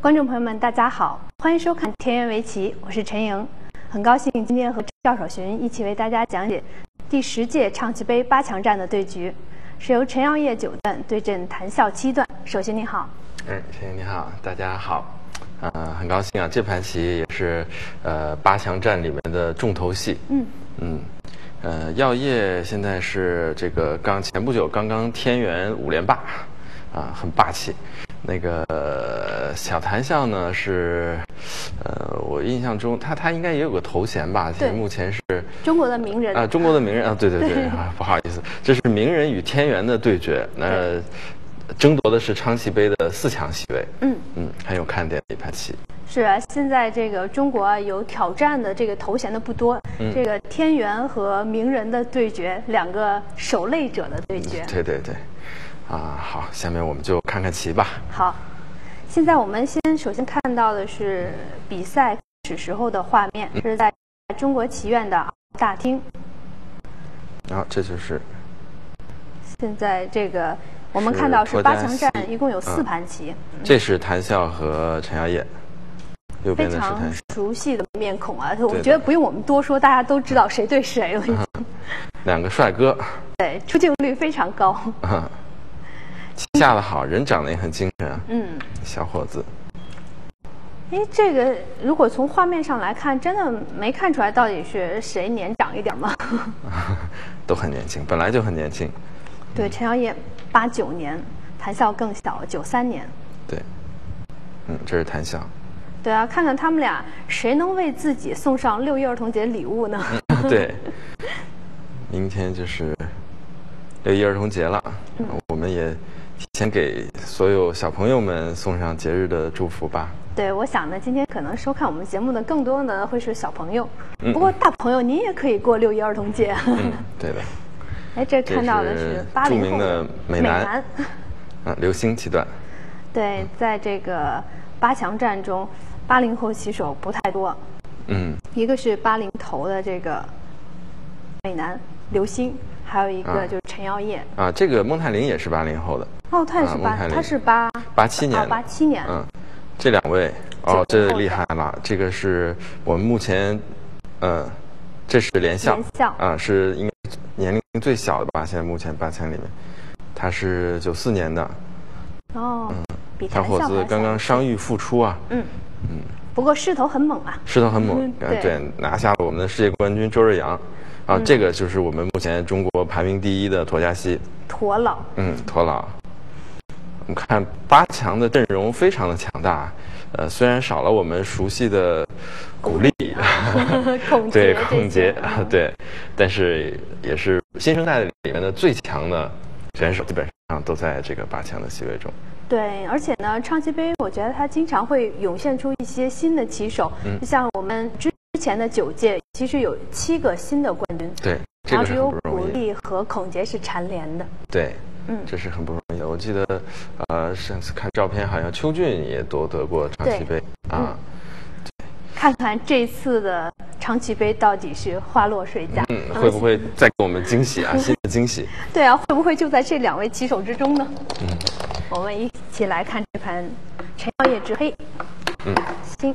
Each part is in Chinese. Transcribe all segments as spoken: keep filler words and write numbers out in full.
观众朋友们，大家好，欢迎收看田园围棋，我是陈莹，很高兴今天和赵守寻一起为大家讲解第十届唱棋杯八强战的对局，是由陈耀烨九段对阵谭笑七段。守寻你好。 嗯，陈莹你好，大家好。呃，很高兴啊，这盘棋也是呃八强战里面的重头戏。嗯嗯，呃，耀烨现在是这个刚前不久刚刚天元五连霸，啊，很霸气。那个、呃、小谭笑呢是，呃，我印象中他他应该也有个头衔吧？其实目前是中国的名人啊，中国的名人啊，对对对，对啊、不好意思，这是名人与天元的对决。那争夺的是昌棋杯的四强席位。嗯嗯，很有看点的一盘棋。 是啊，现在这个中国有挑战的这个头衔的不多，嗯、这个天元和名人的对决，两个守擂者的对决。 嗯、对对对。啊，好，下面我们就看看棋吧。 好，现在我们先首先看到的是比赛开始时候的画面，嗯、是在中国棋院的大厅。 然后这就是现在这个我们看到是八强战，一共有四盘棋。 嗯、这是谭笑和陈耀烨，右边的是谭。 非常熟悉的面孔啊，我觉得不用我们多说，大家都知道谁对谁了。嗯、 两个帅哥。 对，出镜率非常高。 嗯。下得好，人长得也很精神啊。嗯，小伙子。 哎，这个如果从画面上来看，真的没看出来到底是谁年长一点吗？ 都很年轻，本来就很年轻。 对，陈耀烨八九年，谭笑更小，九三年。 对，嗯，这是谭笑。 对啊，看看他们俩谁能为自己送上六一儿童节礼物呢？ 嗯、对，明天就是六一儿童节了，嗯、我们也提前给所有小朋友们送上节日的祝福吧。 对，我想呢，今天可能收看我们节目的更多的会是小朋友，嗯、不过大朋友您也可以过六一儿童节。 嗯，对的。 哎，这看到的是八零后的美男，啊，刘星棋段。 对，在这个八强战中，八零后棋手不太多。嗯，一个是八零头的这个美男刘星，还有一个就是陈耀烨。 啊，这个孟泰玲也是八零后的。 哦，他也是八，他是八八七年， 八七年。 嗯，这两位哦，这厉害了。这个是我们目前，嗯，这是连笑， 连笑啊，是应该年龄最小的吧？现在目前八强里面，他是九四年的。 哦，嗯，比小伙子刚刚伤愈复出啊。 嗯嗯，不过势头很猛啊。 势头很猛，对，拿下了我们的世界冠军周日阳。啊，嗯、这个就是我们目前中国排名第一的陀家西。 陀老。 嗯，陀老。我们看八强的阵容非常的强大，呃，虽然少了我们熟悉的巩俐， 孔对孔杰啊，对，但是也是新生代里面的最强的选手，基本上都在这个八强的席位中。 对，而且呢，唱棋杯我觉得它经常会涌现出一些新的棋手，嗯、就像我们之前的九届，其实有七个新的冠军， 对，这个是很不容易。 然后只有巩俐和孔杰是蝉联的， 对。嗯，这是很不容易的。我记得，呃，上次看照片，好像邱俊也夺得过唱棋杯啊。 嗯、看看这次的唱棋杯到底是花落谁家？ 嗯，会不会再给我们惊喜啊？新的惊喜？ 对啊，会不会就在这两位棋手之中呢？嗯，我们一起来看这盘陈耀烨执黑。嗯，新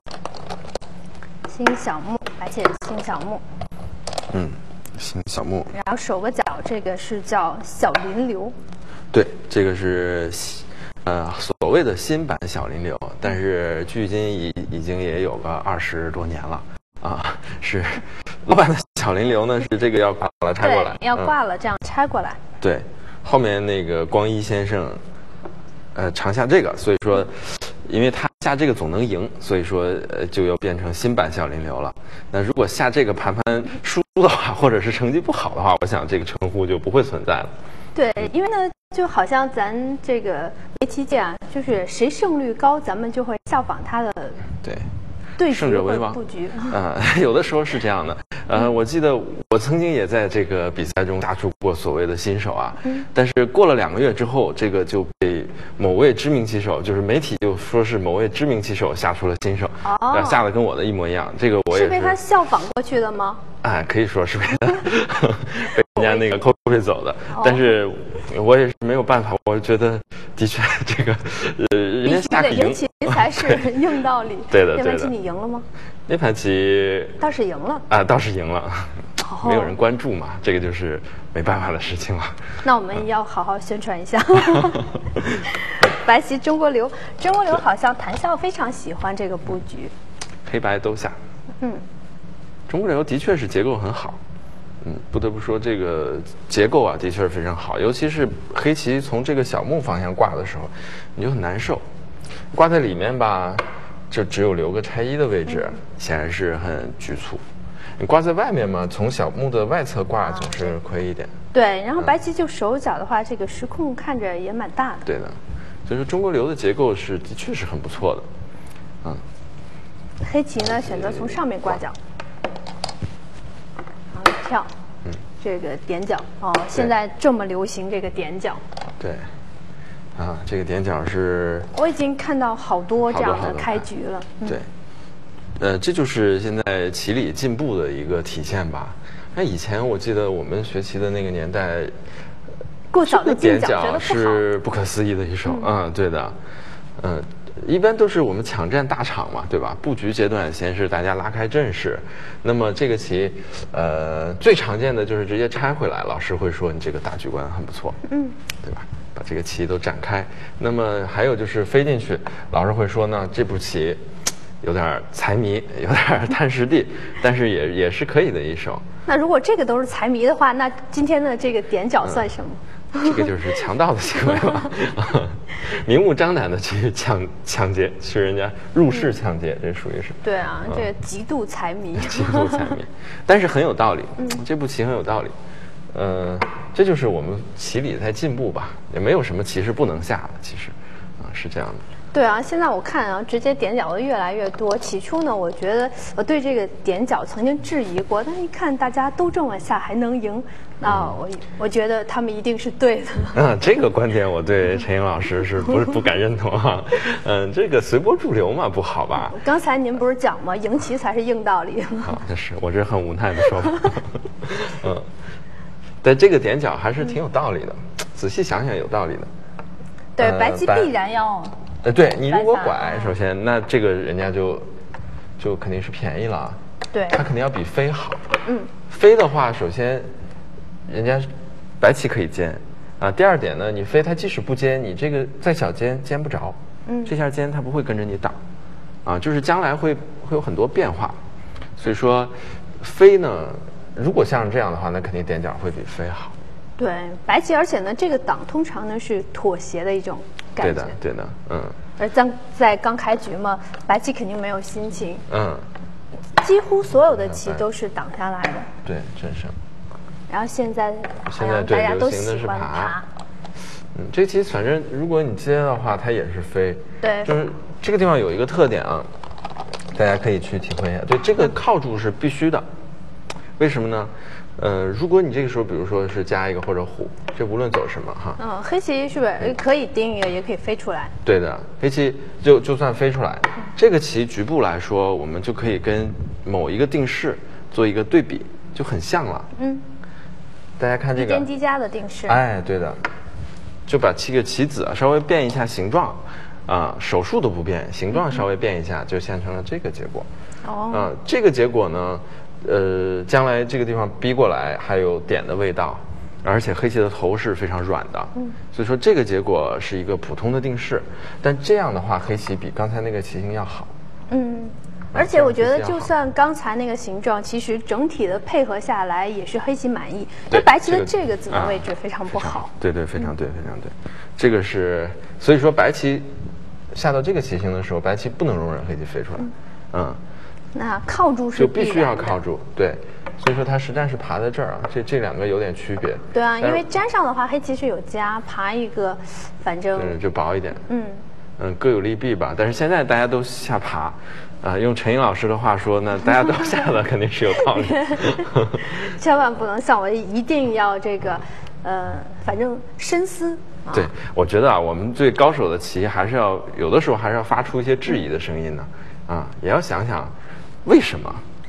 新小木，而且新小木。 嗯。新小木， 然后手个脚，这个是叫小林流， 对，这个是呃所谓的新版小林流，但是距今已已经也有个二十多年了啊。是老版的小林流呢，是这个要挂了拆过来， 要挂了、嗯、这样拆过来。 对，后面那个光一先生，呃，常下这个，所以说。因为他下这个总能赢，所以说呃就要变成新版小林流了。那如果下这个盘盘输的话，或者是成绩不好的话，我想这个称呼就不会存在了。 对，因为呢，就好像咱这个围棋界啊，就是谁胜率高，咱们就会效仿他的对对胜者为王布局。 啊、呃，有的时候是这样的。呃，我记得我曾经也在这个比赛中杀出过所谓的新手啊，嗯、但是过了两个月之后，这个就被某位知名棋手，就是媒体就说是某位知名棋手下出了新手，哦，下的跟我的一模一样。这个我也是是被他效仿过去的吗？ 啊、 哎，可以说是被被人家那个扣费走的，但是我也是没有办法，我觉得的确这个呃，人家下个赢棋才是硬道理。 对的，对的。 那盘棋你赢了吗？ 那盘棋倒是赢了啊，倒是赢了，没有人关注嘛，这个就是没办法的事情了。 那我们要好好宣传一下。白棋中国流，中国流好像谭笑非常喜欢这个布局， 黑白都下。嗯，中国流的确是结构很好。嗯，不得不说这个结构啊，的确是非常好，尤其是黑棋从这个小目方向挂的时候，你就很难受。挂在里面吧，就只有留个拆一的位置，嗯、显然是很局促。你挂在外面嘛，从小目的外侧挂总是亏一点。啊、 对，然后白棋就手脚的话，嗯、这个时空看着也蛮大的。 对的，所以说中国流的结构是的确是很不错的。嗯， 黑棋呢选择从上面挂角。跳，嗯，这个点角哦，现在这么流行这个点角。 对，啊，这个点角是。 我已经看到好多这样的开局了。 嗯、对，呃，这就是现在棋理进步的一个体现吧。那以前我记得我们学棋的那个年代， 过早的点角是不可思议的一手。嗯, 嗯，对的，嗯。一般都是我们抢占大场嘛，对吧？布局阶段先是大家拉开阵势，那么这个棋，呃，最常见的就是直接拆回来，老师会说你这个大局观很不错，嗯，对吧？把这个棋都展开。那么还有就是飞进去，老师会说呢，这步棋有点财迷，有点探实地，但是也也是可以的一手。 那如果这个都是财迷的话，那今天的这个点角算什么？ 嗯这个就是强盗的行为了，明目张胆的去抢抢劫，去人家入室抢劫，这属于是。 对啊，这个极度财迷。 极度财迷，但是很有道理，嗯、这步棋很有道理。呃，这就是我们棋理在进步吧，也没有什么棋是不能下的，其实，啊，是这样的。 对啊，现在我看啊，直接点角的越来越多。起初呢，我觉得我对这个点角曾经质疑过，但一看大家都这么下还能赢，那我我觉得他们一定是对的。 嗯，这个观点我对陈颖老师是不是不敢认同啊？嗯，这个随波逐流嘛，不好吧？ 刚才您不是讲吗？赢棋才是硬道理。 好，那是我这很无奈的说法。嗯，但这个点角还是挺有道理的，嗯、仔细想想有道理的。 对，白棋必然要。 呃，对你如果拐，首先那这个人家就就肯定是便宜了， 对， 他肯定要比飞好。嗯，飞的话，首先人家白棋可以尖啊。第二点呢，你飞它即使不尖，你这个再小尖尖不着，嗯，这下尖它不会跟着你挡，啊，就是将来会会有很多变化。所以说，飞呢，如果像这样的话，那肯定点角会比飞好。 对，白棋，而且呢，这个挡通常呢是妥协的一种感觉。 对的，对的，嗯。 而在在刚开局嘛，白棋肯定没有心情。 嗯。 几乎所有的棋都是挡下来的。 对，真是。 然后现在现在大家都喜欢爬。 嗯，这棋反正如果你接的话，它也是飞。 对。 就是这个地方有一个特点啊，大家可以去体会一下。对，这个靠住是必须的。为什么呢？呃，如果你这个时候，比如说是加一个或者虎，这无论走什么哈。 嗯，黑棋是不是可以盯一个，也可以飞出来？ 对的，黑棋就就算飞出来，嗯、这个棋局部来说，我们就可以跟某一个定式做一个对比，就很像了。嗯。大家看这个。 一间低加的定式。 哎，对的，就把这个棋子啊稍微变一下形状，啊、呃，手数都不变，形状稍微变一下，就现成了这个结果。哦。啊、呃，这个结果呢？呃，将来这个地方逼过来还有点的味道，而且黑棋的头是非常软的，嗯，所以说这个结果是一个普通的定式，但这样的话黑棋比刚才那个棋形要好， 嗯，而且我觉得就算刚才那个形状，其实整体的配合下来也是黑棋满意，但白棋的这个子的位置非常不好， 对对，非常对，非常对，这个是所以说白棋下到这个棋形的时候，白棋不能容忍黑棋飞出来，嗯。 那靠住是就必须要靠住，对，所以说它实战是爬在这儿啊，这这两个有点区别。 对啊，因为粘上的话，黑棋是有加，爬一个，反正嗯就薄一点。嗯嗯，各有利弊吧。但是现在大家都下爬，啊、呃，用陈颖老师的话说呢，大家都下的肯定是有道理。 千万不能像我，一定要这个，呃，反正深思。 对，我觉得啊，我们最高手的棋还是要有的时候还是要发出一些质疑的声音呢，啊，也要想想。为什么？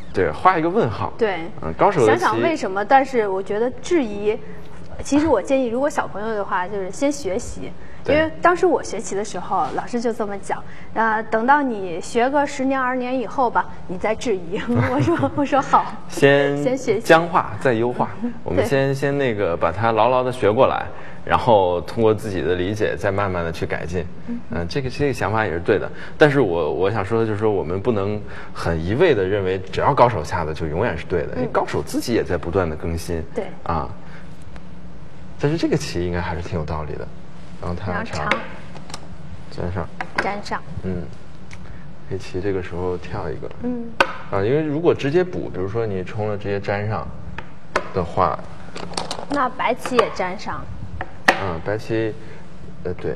对，画一个问号。 对， 嗯，高手的想棋想为什么？但是我觉得质疑，其实我建议，如果小朋友的话，就是先学习。因为当时我学棋的时候，老师就这么讲，呃，等到你学个十年二十年以后吧，你再质疑。我说我说好， 先先学习僵化再优化。我们先先那个把它牢牢的学过来，然后通过自己的理解，再慢慢的去改进。嗯、呃，这个这个想法也是对的。但是我我想说的就是说，我们不能很一味的认为只要高手下的就永远是对的，因为高手自己也在不断的更新。 对啊，但是这个棋应该还是挺有道理的。然后它长粘上， 粘上， 嗯，黑棋这个时候跳一个， 嗯， 啊，因为如果直接补，比如说你冲了直接粘上的话， 那白棋也粘上， 嗯，白棋，呃，对。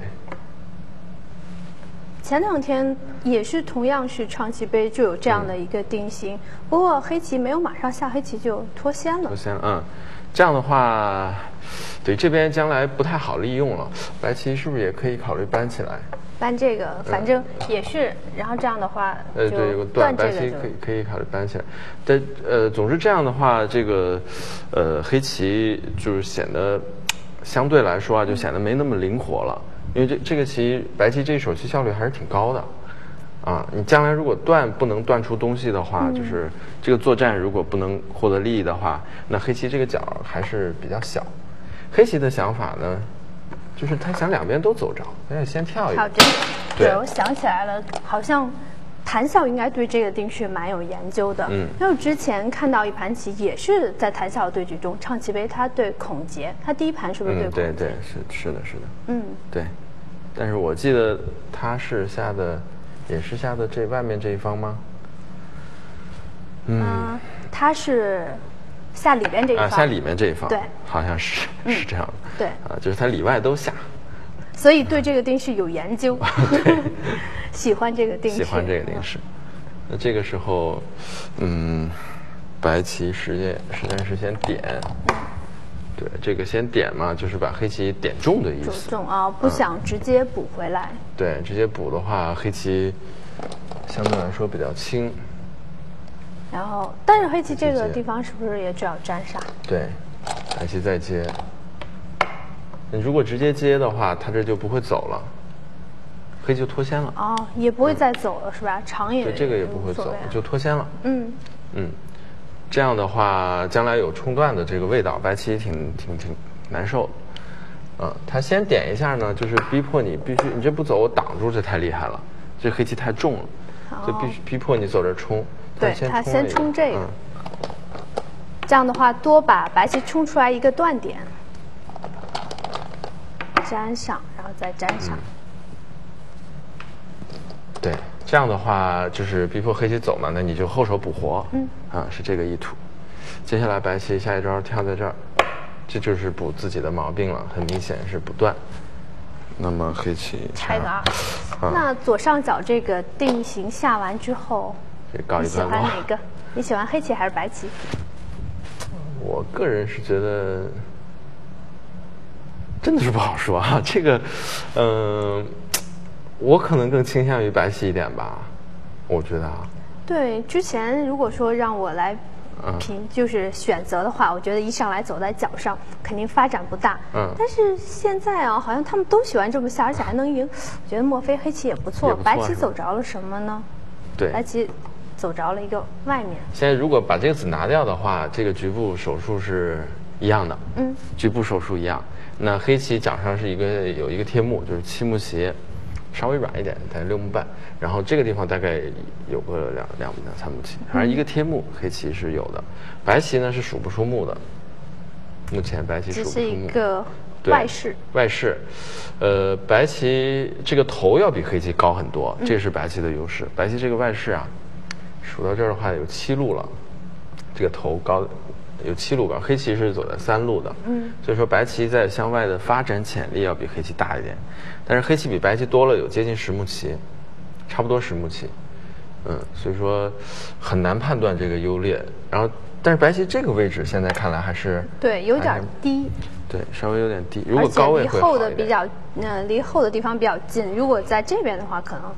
前两天也是同样是唱棋杯就有这样的一个定型，嗯、不过黑棋没有马上下，黑棋就脱先了。 脱先了，嗯，这样的话。对，这边将来不太好利用了，白棋是不是也可以考虑搬起来？ 搬这个，反正也是，嗯、然后这样的话， 呃，对，有个断，白棋可以可以考虑搬起来。但呃，总之这样的话，这个呃黑棋就是显得相对来说啊，就显得没那么灵活了，因为这这个棋白棋这一手棋效率还是挺高的。啊，你将来如果断不能断出东西的话，嗯、就是这个作战如果不能获得利益的话，那黑棋这个角还是比较小。黑棋的想法呢，就是他想两边都走着，他要先跳一个。 跳这个，对，对我想起来了，好像谭笑应该对这个定式蛮有研究的。嗯，因为我之前看到一盘棋，也是在谭笑的对局中，唱棋杯他对孔杰，他第一盘是不是对孔杰？ 嗯、对对，是是的是的。嗯，对。但是我记得他是下的，也是下的这外面这一方吗？ 嗯，呃、他是。下里面这一方， 啊，下里面这一方， 对， 好像是、嗯、是这样的， 对， 啊，就是它里外都下， 所以对这个定式有研究，对，喜欢这个定式， 喜欢这个定式。那这个时候，嗯，白棋实验实验是先点，对，这个先点嘛，就是把黑棋点中的意思， 中啊，不想直接补回来。 嗯、对，直接补的话，黑棋相对来说比较轻。 然后，但是黑棋这个地方是不是也只要粘上？ 对，白棋再接。你如果直接接的话，它这就不会走了，黑棋就脱先了。 哦，也不会再走了，嗯、是吧？长也对，这个也不会走，就脱先了。嗯嗯，这样的话，将来有冲断的这个味道，白棋挺挺挺难受的。嗯，他先点一下呢，就是逼迫你必须，你这不走，我挡住，这太厉害了，这黑棋太重了，就必须逼迫你走这冲。 对，他先冲这个，嗯、这样的话多把白棋冲出来一个断点，粘上，然后再粘上。 嗯、对，这样的话就是逼迫黑棋走嘛，那你就后手补活，嗯，啊是这个意图。接下来白棋下一招跳在这儿，这就是补自己的毛病了，很明显是不断。那么黑棋拆个二，啊、那左上角这个定型下完之后。你喜欢哪个？你喜欢黑棋还是白棋？ 我个人是觉得，真的是不好说啊。这个，嗯、呃，我可能更倾向于白棋一点吧。我觉得啊。对， 之前如果说让我来评，就是选择的话，我觉得一上来走在角上，肯定发展不大。嗯。但是现在啊，好像他们都喜欢这么下，而且还能赢。我觉得莫非黑棋也不错。 也不错白棋走着了什么呢？ 对。 白棋。走着了一个外面。 现在如果把这个子拿掉的话，这个局部手数是一样的。嗯，局部手数一样。那黑棋角上是一个有一个贴目，就是七目斜，稍微软一点，大概六目半。然后这个地方大概有个两两两三目棋，反正一个贴目，黑棋是有的。白棋呢是数不出目的，目前白棋数不出目。 这是一个外势。 外势，呃，白棋这个头要比黑棋高很多，这是白棋的优势。白棋这个外势啊。数到这儿的话有七路了，这个头高有七路高，黑棋是走在三路的，嗯，所以说白棋在向外的发展潜力要比黑棋大一点，但是黑棋比白棋多了有接近十目棋，差不多十目棋，嗯，所以说很难判断这个优劣。然后，但是白棋这个位置现在看来还是对有点低， 对稍微有点低，如果高位会好一点。 离后的比较，呃，离后的地方比较近，如果在这边的话可能。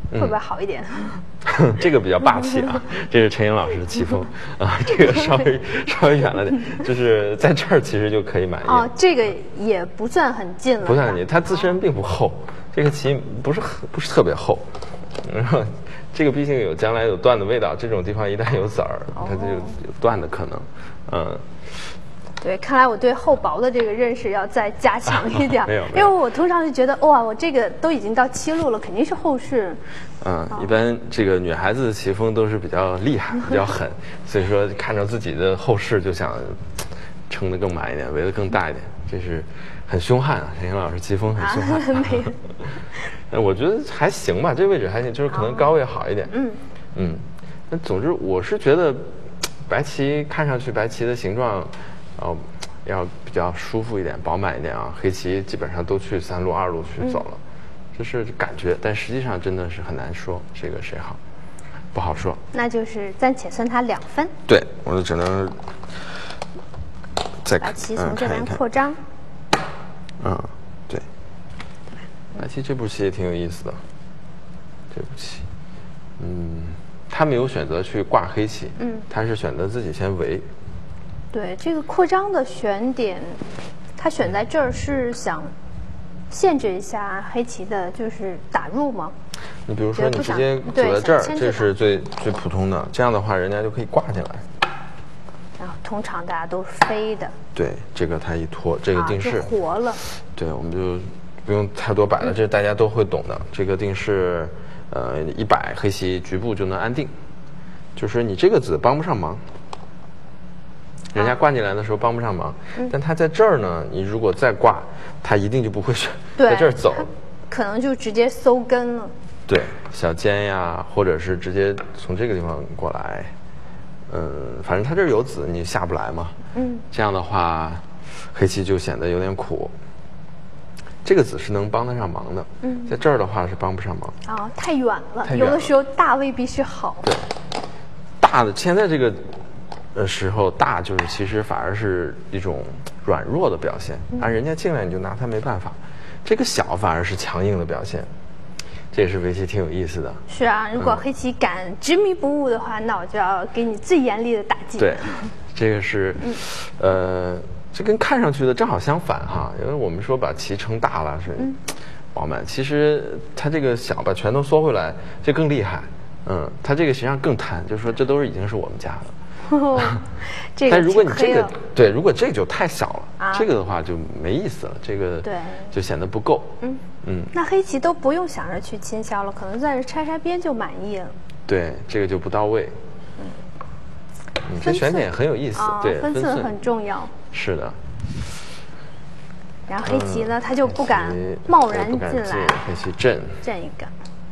会不会好一点？ 嗯、这个比较霸气啊，这是陈颖老师的棋风啊，这个稍微稍微远了点，就是在这儿其实就可以满意。 哦，这个也不算很近了， 不算很近，它自身并不厚，这个棋不是很不是特别厚，然后这个毕竟有将来有断的味道，这种地方一旦有籽儿，它就有断的可能，嗯。 对，看来我对厚薄的这个认识要再加强一点。 没有， 因为我通常就觉得，哇，我这个都已经到七路了，肯定是后世。 嗯，一般这个女孩子的棋风都是比较厉害、比较狠，所以说看着自己的后世就想撑得更满一点，围得更大一点，这是很凶悍啊。陈颖老师棋风很凶悍。啊、没有。那我觉得还行吧，这位置还行，就是可能高位好一点。嗯嗯，那总之我是觉得白棋看上去白棋的形状。哦，要比较舒服一点、饱满一点啊。黑棋基本上都去三路、二路去走了，嗯、这是感觉，但实际上真的是很难说这个谁好，不好说。 那就是暂且算他两分。 对，我就只能再白棋从这边扩张。 嗯，对。白棋这步棋也挺有意思的，这步棋，嗯，他没有选择去挂黑棋，嗯，他是选择自己先围。 对，这个扩张的选点，他选在这儿是想限制一下黑棋的，就是打入吗？ 你比如说，你直接走在这儿，这是最最普通的。这样的话，人家就可以挂进来。 然后通常大家都飞的。 对，这个他一拖，这个定式、 啊、活了。 对，我们就不用太多摆了，这大家都会懂的。这个定式，呃，一摆黑棋局部就能安定，就是你这个子帮不上忙。人家挂进来的时候帮不上忙，嗯、但他在这儿呢，你如果再挂，他一定就不会在这儿走， 可能就直接搜根了。 对，小尖呀，或者是直接从这个地方过来，嗯，反正他这儿有子，你下不来嘛。嗯，这样的话，黑棋就显得有点苦。这个子是能帮得上忙的，嗯，在这儿的话是帮不上忙。 啊、哦，太远了， 太远了， 有的时候大未必是好。 对，大的现在这个。的时候大就是其实反而是一种软弱的表现，而人家进来你就拿他没办法，这个小反而是强硬的表现，这也是围棋挺有意思的。 是啊，如果黑棋敢执迷不悟的话，嗯、那我就要给你最严厉的打击。 对，这个是，嗯、呃，这跟看上去的正好相反哈，因为我们说把棋撑大了是饱满，嗯、其实它这个小把拳头缩回来，这更厉害。嗯，它这个实际上更贪，就是说这都是已经是我们家的。 哦、这个但如果你这个对，如果这个就太小了，啊、这个的话就没意思了，这个对就显得不够。嗯嗯，那黑棋都不用想着去清消了，可能在这拆拆边就满意了。 对，这个就不到位。嗯，你这选点很有意思， 哦、 对， 分寸很重要。 是的。 然后黑棋呢，他、嗯、就不敢贸然进来， 黑棋震震一个。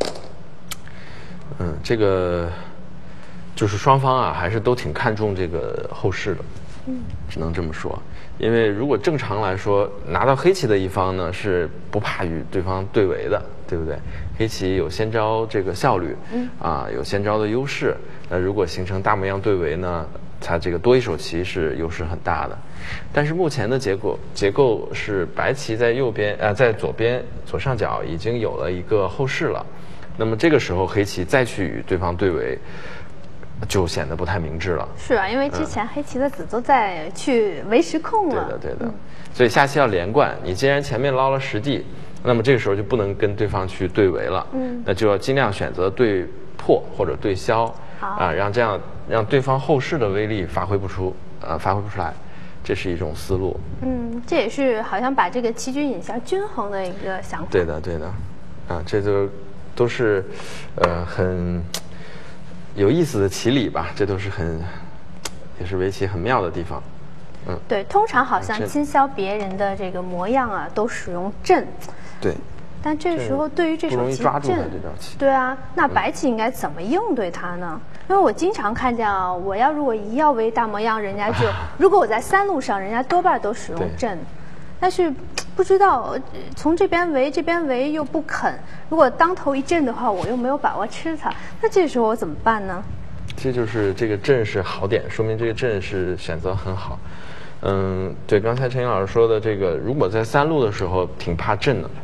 嗯，这个。就是双方啊，还是都挺看重这个后势的，嗯，只能这么说。因为如果正常来说，拿到黑棋的一方呢是不怕与对方对围的，对不对？黑棋有先招这个效率，嗯，啊，有先招的优势。那如果形成大模样对围呢，它这个多一手棋是优势很大的。但是目前的结果结构是白棋在右边啊、呃，在左边左上角已经有了一个后势了，那么这个时候黑棋再去与对方对围。就显得不太明智了。 是啊，因为之前黑棋的子都在去围实控了。 嗯、对的，对的。嗯、所以下棋要连贯。你既然前面捞了实地，那么这个时候就不能跟对方去对围了。嗯。那就要尽量选择对破或者对消，啊、呃，让这样让对方后势的威力发挥不出，呃，发挥不出来，这是一种思路。 嗯，这也是好像把这个棋局引向均衡的一个想法。 对的，对的。啊，这就都是，呃，很。有意思的棋理吧，这都是很，也是围棋很妙的地方。嗯， 对，通常好像清消别人的这个模样啊，都使用震。 对。 但这时候对于这手棋震，对啊，那白棋应该怎么应对它呢？因为我经常看见啊，我要如果一要围大模样，人家就、啊、如果我在三路上，人家多半都使用震，但是不知道从这边围这边围又不肯，如果当头一震的话，我又没有把握吃它，那这时候我怎么办呢？ 这就是这个震是好点，说明这个震是选择很好。嗯，对，刚才陈颖老师说的这个，如果在三路的时候挺怕震的，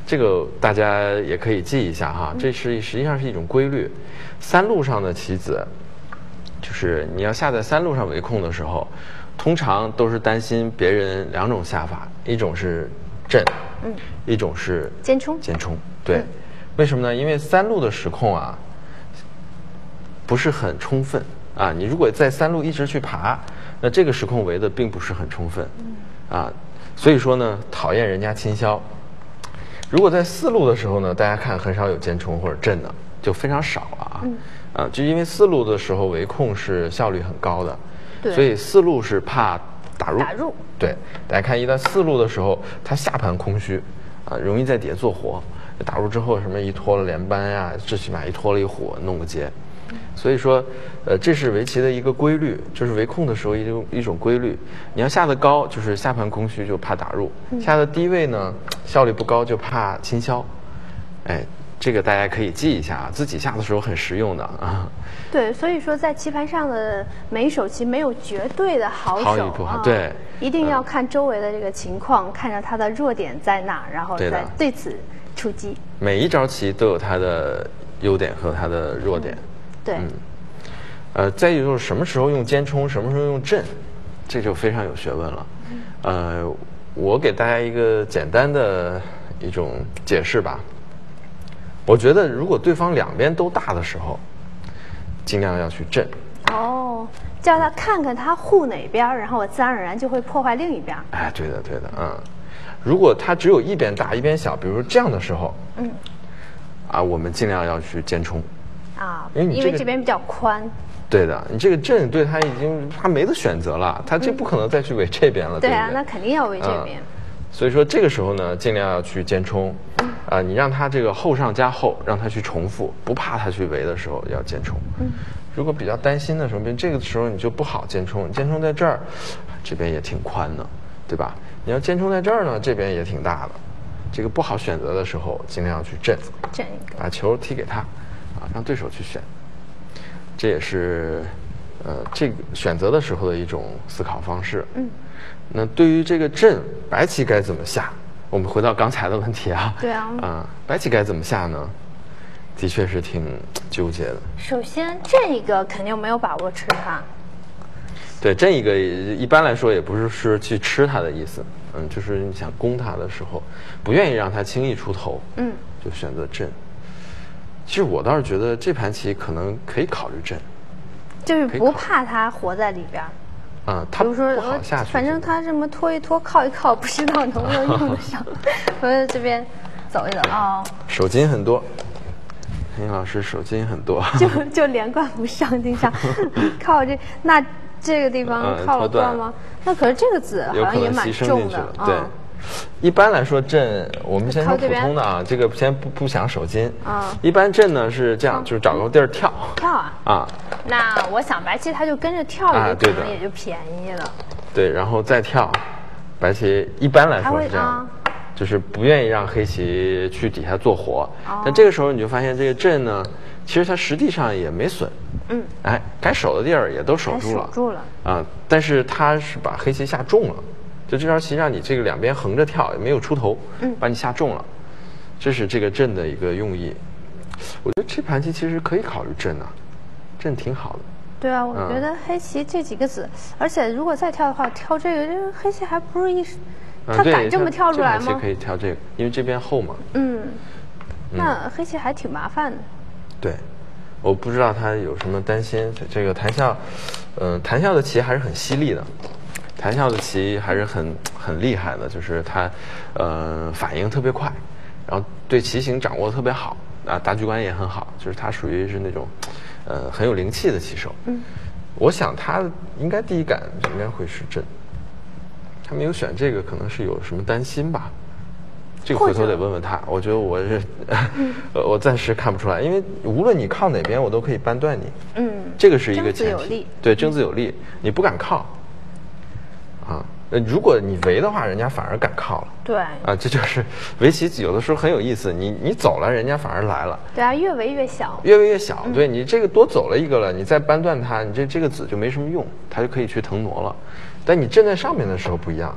这个大家也可以记一下哈，这是实际上是一种规律。三路上的棋子，就是你要下在三路上围控的时候，通常都是担心别人两种下法，一种是震，嗯，一种是尖冲。 尖冲，对，嗯、为什么呢？因为三路的时控啊不是很充分啊，你如果在三路一直去爬，那这个时控围的并不是很充分，嗯、啊，所以说呢，讨厌人家清消。如果在四路的时候呢，大家看很少有尖冲或者震的，就非常少啊，嗯、啊，就因为四路的时候围控是效率很高的，对，所以四路是怕打入。 打入。 对，大家看一旦四路的时候，它下盘空虚，啊，容易在底下做活。打入之后，什么一拖了连扳呀，最起码一拖了一虎，弄个劫。所以说，呃，这是围棋的一个规律，就是围控的时候一种一种规律。你要下得高，就是下盘空虚就怕打入；嗯、下的低位呢，效率不高就怕清消。哎，这个大家可以记一下啊，自己下的时候很实用的啊。 对，所以说在棋盘上的每一手棋没有绝对的好手， 好与不好，对， 一定要看周围的这个情况，嗯、看着它的弱点在哪，然后再对此出击。 每一招棋都有它的优点和它的弱点。 嗯对，嗯， 呃，再一个就是什么时候用尖冲，什么时候用震，这就非常有学问了。嗯、呃，我给大家一个简单的一种解释吧。我觉得如果对方两边都大的时候，尽量要去震。 哦，叫他看看他护哪边，然后我自然而然就会破坏另一边。 哎，对的，对的，嗯。如果他只有一边大一边小，比如说这样的时候，嗯，啊，我们尽量要去尖冲。 啊，因为你、这个、因为这边比较宽。 对的，你这个震对他已经他没得选择了，他这不可能再去围这边了。嗯、 对啊， 对对那肯定要围这边、嗯。 所以说这个时候呢，尽量要去尖冲。嗯、啊，你让他这个后上加后，让他去重复，不怕他去围的时候要尖冲。嗯，如果比较担心的时候，这个时候你就不好尖冲，尖冲在这儿，这边也挺宽的，对吧？你要尖冲在这儿呢，这边也挺大的，这个不好选择的时候，尽量要去震， 震一个， 把球踢给他。啊，让对手去选，这也是，呃，这个选择的时候的一种思考方式。嗯，那对于这个阵，白棋该怎么下？我们回到刚才的问题啊。 对啊。 啊，白棋该怎么下呢？的确是挺纠结的。 首先，这一个肯定没有把握吃它。 对，这一个一般来说也不是是去吃它的意思，嗯，就是你想攻它的时候，不愿意让它轻易出头，嗯，就选择阵。其实我倒是觉得这盘棋可能可以考虑震， 就是不怕它活在里边。 啊、嗯，它不好下去。 反正它这么拖一拖、靠一靠，不知道能不能用得上。我在这边走一走啊。哦、 手筋很多，陈老师手筋很多， 就就连贯不上，经常靠这那这个地方靠了断吗？嗯、那可是这个子好像也蛮重的， 对。嗯一般来说震，我们先说普通的啊，这个先不不想手筋啊。一般震呢是这样，就是找个地儿跳跳啊啊。那我想白棋它就跟着跳一个，可能也就便宜了。 对，然后再跳，白棋一般来说是这样，就是不愿意让黑棋去底下做活。但这个时候你就发现这个震呢，其实它实际上也没损，嗯，哎，该守的地儿也都守住了， 守住了啊。但是它是把黑棋下重了。就这招棋让你这个两边横着跳，也没有出头，嗯，把你下重了，这是这个阵的一个用意。我觉得这盘棋其实可以考虑阵啊，阵挺好的。 对啊，我觉得黑棋这几个子，嗯、而且如果再跳的话，跳这个，这个黑棋还不是一，他敢这么跳出来吗？ 这盘棋可以跳这个，因为这边厚嘛。 嗯，那黑棋还挺麻烦的。 对，我不知道他有什么担心。这个弹跳，嗯、呃，弹跳的棋还是很犀利的。弹跳的棋还是很很厉害的，就是它，呃，反应特别快，然后对棋形掌握特别好啊，大局观也很好，就是他属于是那种，呃，很有灵气的棋手。嗯，我想他应该第一感应该会是震，他没有选这个，可能是有什么担心吧。这个回头得问问他，我觉得我是，我暂时看不出来，因为无论你靠哪边，我都可以扳断你。嗯，这个是一个前提。对，争子有力，你不敢靠。啊，如果你围的话，人家反而敢靠了。 对。 啊，这就是围棋有的时候很有意思，你你走了，人家反而来了。 对啊，越围越小。 越围越小，嗯、对你这个多走了一个了，你再扳断它，你这这个子就没什么用，它就可以去腾挪了。但你站在上面的时候不一样，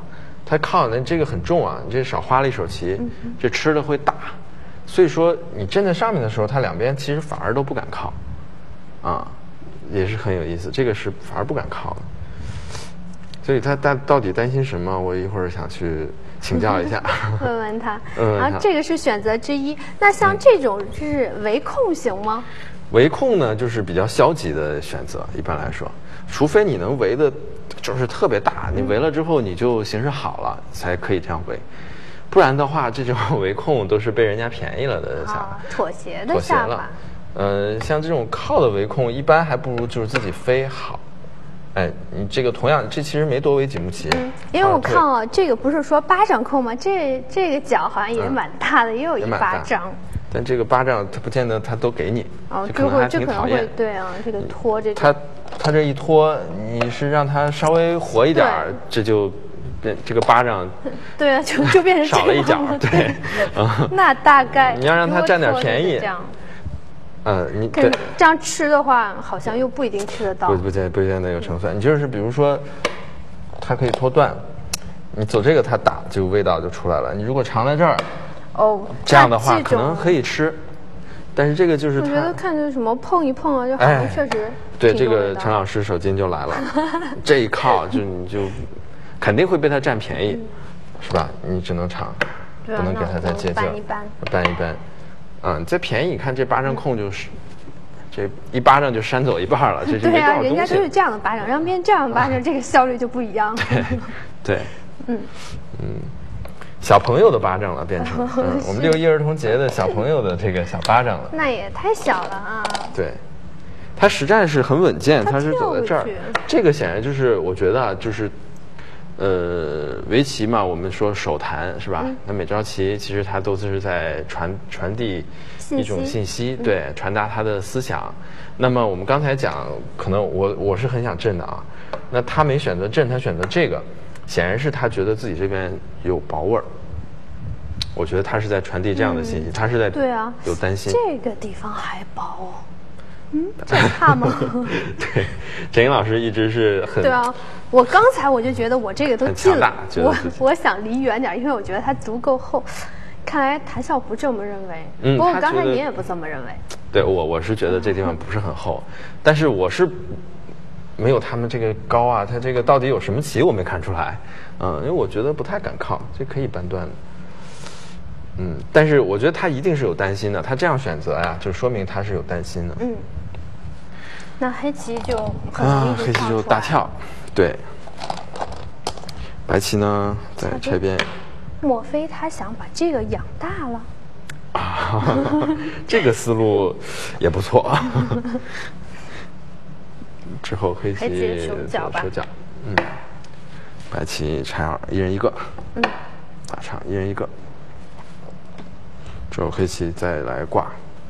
它靠那这个很重啊，你这少花了一手棋，嗯、这吃的会大，所以说你站在上面的时候，它两边其实反而都不敢靠，啊，也是很有意思，这个是反而不敢靠的。所以他到到底担心什么？我一会儿想去请教一下， 问问他。 嗯， 然后这个是选择之一。那像这种就是围控行吗？ 围控呢，就是比较消极的选择。一般来说，除非你能围的，就是特别大，你围了之后你就形势好了，才可以这样围。不然的话，这种围控都是被人家便宜了的下法， 妥协的下法。 呃，像这种靠的围控，一般还不如就是自己飞好。哎，你这个同样，这其实没多围几目棋。 嗯，因为我看啊，这个不是说巴掌控吗？这这个角好像也蛮大的，嗯、也有一巴掌。 但这个巴掌，它不见得它都给你。 哦， 这可能还挺讨厌。对啊，这个拖这。 他他这一拖，你是让他稍微活一点，这就变这个巴掌。 对啊，就就变成少了一角。对， 嗯。那大概你要让他占点便宜。 这样。 嗯，你对这样吃的话，好像又不一定吃得到。 不不见不见得有成分。你就是比如说，它可以拖断，你走这个它打，这个味道就出来了。你如果藏在这儿， 哦， 这样的话可能可以吃，但是这个就是我觉得看着什么碰一碰啊，就好像确实。 对，这个陈老师手筋就来了，这一靠就你就肯定会被他占便宜，是吧？你只能尝，不能给他再借劲， 搬一搬， 搬一搬。嗯，再便宜，你看这巴掌控就是，这一巴掌就扇走一半了，这就没多少东西。 对啊，人家都是这样的巴掌，让别人这样的巴掌，这个效率就不一样。 对，对， 嗯嗯，小朋友的巴掌了，变成嗯，我们六一儿童节的小朋友的这个小巴掌了。 那也太小了啊。 对，他实战是很稳健，他是走在这儿，这个显然就是我觉得啊，就是。呃，围棋嘛，我们说手谈是吧？嗯、那每招棋其实它都是在传传递一种信息，嗯、对，传达他的思想。那么我们刚才讲，可能我我是很想震的啊，那他没选择震，他选择这个，显然是他觉得自己这边有薄味儿。我觉得他是在传递这样的信息，嗯、他是在对啊有担心。 这个地方还薄哦。嗯，这怕吗？ 对，陈英老师一直是很对啊。我刚才我就觉得我这个都近了，我我想离远点，因为我觉得它足够厚。看来谭笑不这么认为， 嗯， 不过刚才你也不这么认为。 对我我是觉得这地方不是很厚，但是我是没有他们这个高啊，它这个到底有什么棋我没看出来，嗯，因为我觉得不太敢靠，这可以搬断的。嗯，但是我觉得他一定是有担心的，他这样选择呀，就说明他是有担心的。 嗯，那黑棋就很容易就啊，黑棋就大跳，对。白棋呢，在这边。 莫非他想把这个养大了？ 啊，这个思路也不错。之后黑棋手脚吧， 手脚，嗯，白棋拆二，一人一个， 嗯， 打长一人一个。之后黑棋再来挂，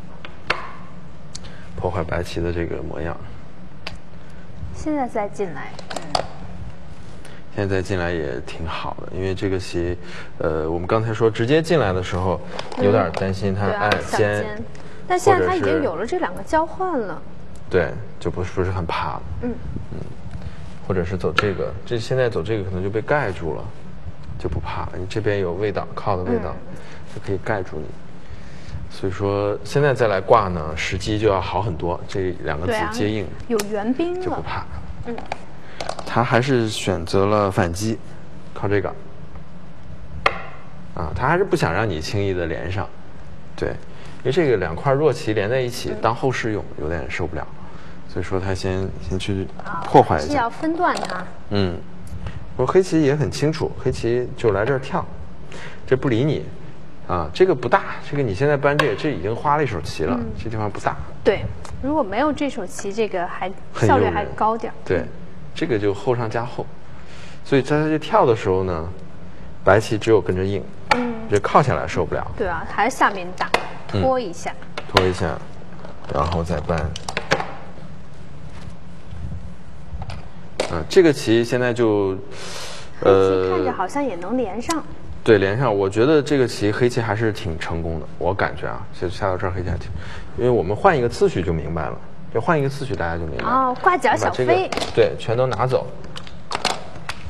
破坏白棋的这个模样。 现在再进来，嗯， 现在再进来也挺好的，因为这个棋，呃，我们刚才说直接进来的时候，有点担心他按先， 但现在他已经有了这两个交换了， 对，就不是不是很怕了， 嗯嗯，或者是走这个，这现在走这个可能就被盖住了，就不怕了，你这边有味道靠的味道，嗯、就可以盖住你。所以说现在再来挂呢，时机就要好很多，这两个子接应， 啊、有援兵了就不怕。 嗯， 他还是选择了反击，靠这个。啊，他还是不想让你轻易的连上，对，因为这个两块弱棋连在一起、嗯、当后势用，有点受不了，所以说他先先去破坏一下， 是要分断它。 嗯，我黑棋也很清楚，黑棋就来这儿跳，这不理你。啊，这个不大，这个你现在搬这个，这已经花了一手棋了，嗯、这地方不大。 对，如果没有这手棋，这个还效率还高点。 对，这个就厚上加厚，所以在他这跳的时候呢，白棋只有跟着应，嗯，这靠下来受不了。 对啊，还是下面打，拖一下， 嗯、拖一下，然后再搬。啊，这个棋现在就， 呃，黑棋看着好像也能连上。 对，连上，我觉得这个棋黑棋还是挺成功的，我感觉啊，就下到这儿黑棋还挺，因为我们换一个次序就明白了，就换一个次序大家就明白了。 哦，挂角小飞。 这个、对，全都拿走。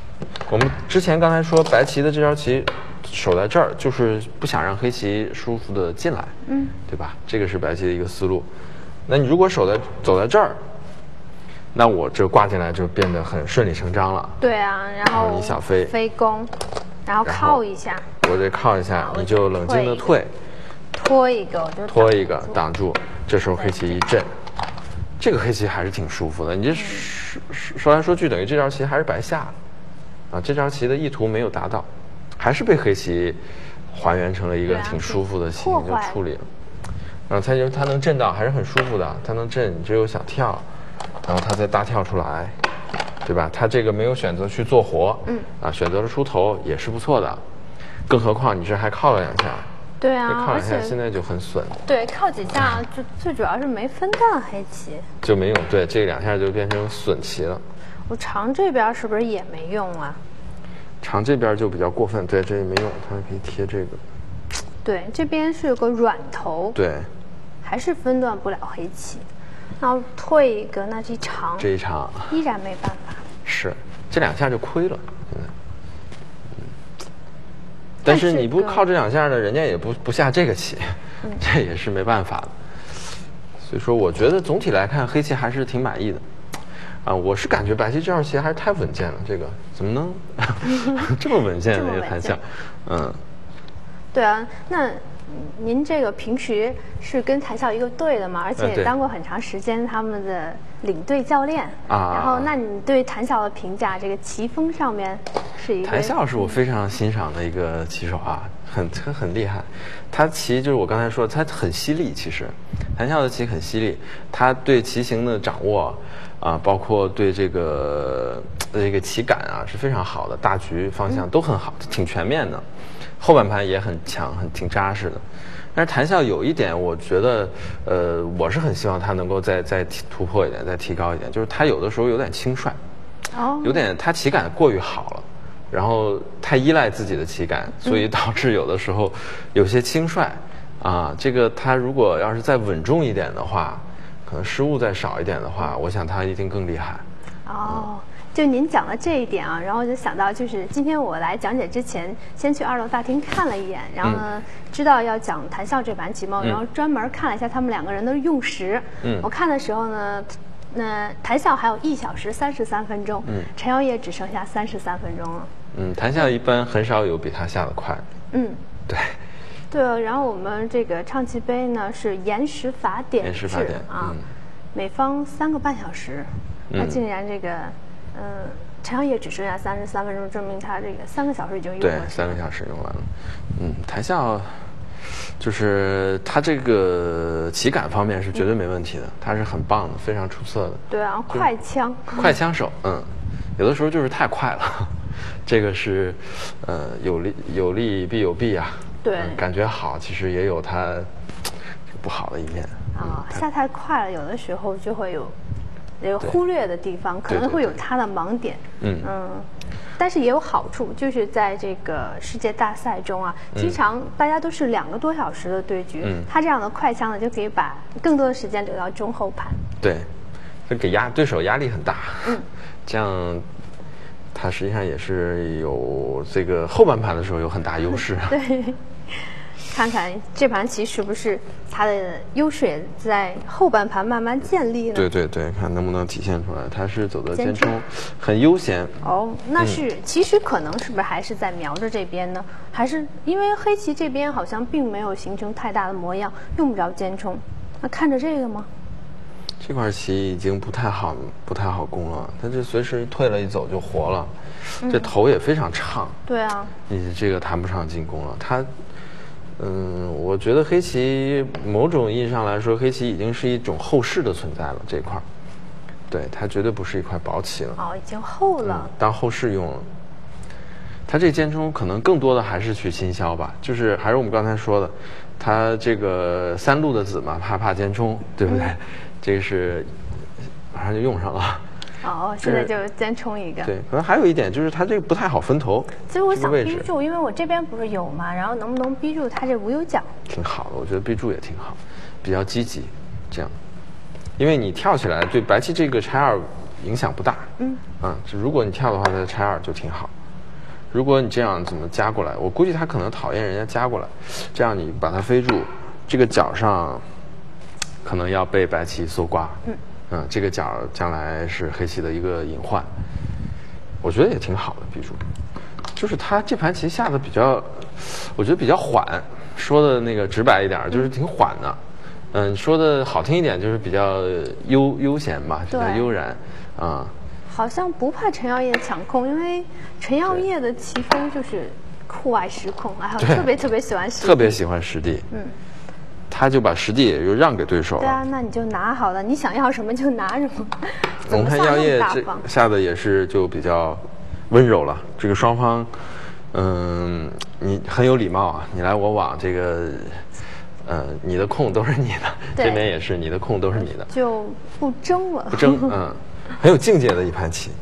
我们之前刚才说白棋的这招棋守在这儿，就是不想让黑棋舒服的进来，嗯，对吧？这个是白棋的一个思路。那你如果守在走在这儿，那我这挂进来就变得很顺理成章了。 对啊，然后你小飞飞攻，然后靠一下， 我这靠一下，你就冷静的退， 拖一个，我就拖一个挡住。这时候黑棋一震，这个黑棋还是挺舒服的。你这说说来说去，等于这招棋还是白下了啊！这招棋的意图没有达到，还是被黑棋还原成了一个挺舒服的棋形就处理了。然后它就它能震到，还是很舒服的。它能震，你只有想跳，然后它再大跳出来，对吧？它这个没有选择去做活，嗯，啊，选择了出头也是不错的。更何况你这还靠了两下， 对啊， 靠两下现在就很损。 对，靠几下就最主要是没分断黑棋， 就没用。对，这两下就变成损棋了。 我长这边是不是也没用啊？ 长这边就比较过分，对，这也没用，它可以贴这个。 对，这边是有个软头， 对， 还是分断不了黑棋。然后退一个，那这一长， 这一长依然没办法。 是，这两下就亏了。现在，嗯，但是你不靠这两下呢，人家也不不下这个棋，嗯、这也是没办法的。所以说，我觉得总体来看，黑棋还是挺满意的。啊，我是感觉白棋这招棋还是太稳健了，这个怎么能这么稳健的一个弹象？嗯， 对啊，那您这个平时是跟谭笑一个队的嘛，而且也当过很长时间他们的领队教练啊。然后，那你对谭笑的评价，这个棋风上面是一个？ 谭笑是我非常欣赏的一个棋手啊，很他很厉害。他棋就是我刚才说的，他很犀利。其实，谭笑的棋很犀利，他对棋形的掌握。啊，包括对这个这个棋感啊是非常好的，大局方向都很好，挺全面的，后半盘也很强，很挺扎实的。但是谭笑有一点，我觉得，呃，我是很希望他能够再再突破一点，再提高一点，就是他有的时候有点轻率，哦，有点他棋感过于好了，然后太依赖自己的棋感，所以导致有的时候有些轻率啊。这个他如果要是再稳重一点的话。可能失误再少一点的话，我想他一定更厉害。 哦，就您讲的这一点啊，然后就想到，就是今天我来讲解之前，先去二楼大厅看了一眼，然后呢，嗯、知道要讲谭笑这盘棋嘛，然后专门看了一下他们两个人的用时。嗯，我看的时候呢，那谭笑还有一小时三十三分钟，嗯，陈耀烨只剩下三十三分钟了。 嗯，谭笑一般很少有比他下的快。嗯，对。 对，然后我们这个唱棋杯呢是延时法典制延时法典啊，嗯、每方三个半小时。那、嗯、竟然这个，嗯、呃，陈耀烨只剩下三十三分钟，证明他这个三个小时已经用完了。 对，三个小时用完了。嗯，谭笑就是他这个棋感方面是绝对没问题的，他是很棒的，非常出色的。 对啊，快枪， 快枪手，嗯，有的时候就是太快了，这个是，呃，有利有利必有弊啊。 对、 嗯，感觉好，其实也有它不好的一面啊。嗯、下太快了，有的时候就会有这个忽略的地方，可能会有它的盲点。嗯嗯，但是也有好处，就是在这个世界大赛中啊，经常大家都是两个多小时的对局，嗯、他这样的快枪呢，就可以把更多的时间留到中后盘。 对，这给压对手压力很大。嗯，这样。它实际上也是有这个后半盘的时候有很大优势。 对，看看这盘棋是不是它的优势也在后半盘慢慢建立呢？ 对对对，看能不能体现出来。它是走的尖冲，很悠闲。 哦，那是、嗯、其实可能是不是还是在瞄着这边呢？还是因为黑棋这边好像并没有形成太大的模样，用不着尖冲。那看着这个吗？ 这块棋已经不太好，不太好攻了。他这随时退了一走就活了，嗯、这头也非常长。 对啊， 你这个谈不上进攻了。他，嗯，我觉得黑棋某种意义上来说，黑棋已经是一种后势的存在了。这块，对，它绝对不是一块薄棋了。 哦，已经厚了， 嗯、当后势用了。它这尖冲可能更多的还是去清消吧，就是还是我们刚才说的，它这个三路的子嘛，怕怕尖冲，对不对？嗯这个是马上就用上了。 哦，现在就尖冲一个。 对，可能还有一点就是它这个不太好分头。 其实我想逼住，因为我这边不是有嘛，然后能不能逼住它这无忧角？ 挺好的，我觉得逼住也挺好，比较积极，这样。因为你跳起来对白棋这个拆二影响不大。嗯。啊，如果你跳的话，它拆二就挺好。 如果你这样怎么夹过来，我估计他可能讨厌人家夹过来，这样你把它飞住，这个角上可能要被白棋搜刮。嗯嗯，这个角将来是黑棋的一个隐患，我觉得也挺好的。B 柱，就是他这盘棋下的比较，我觉得比较缓，说的那个直白一点，就是挺缓的。嗯，说的好听一点就是比较悠悠闲吧，比较悠然啊。 好像不怕陈耀烨抢控，因为陈耀烨的棋风就是酷爱实控，然后特别特别喜欢实地， 特别喜欢实地。嗯，他就把实地也就让给对手了。 对啊，那你就拿好了，你想要什么就拿什么。 我们看耀烨这下的也是就比较温柔了，这个双方，嗯，你很有礼貌啊，你来我往，这个，呃，你的空都是你的，这边也是你的空都是你的， 就不争了， 不争，嗯。很有境界的一盘棋，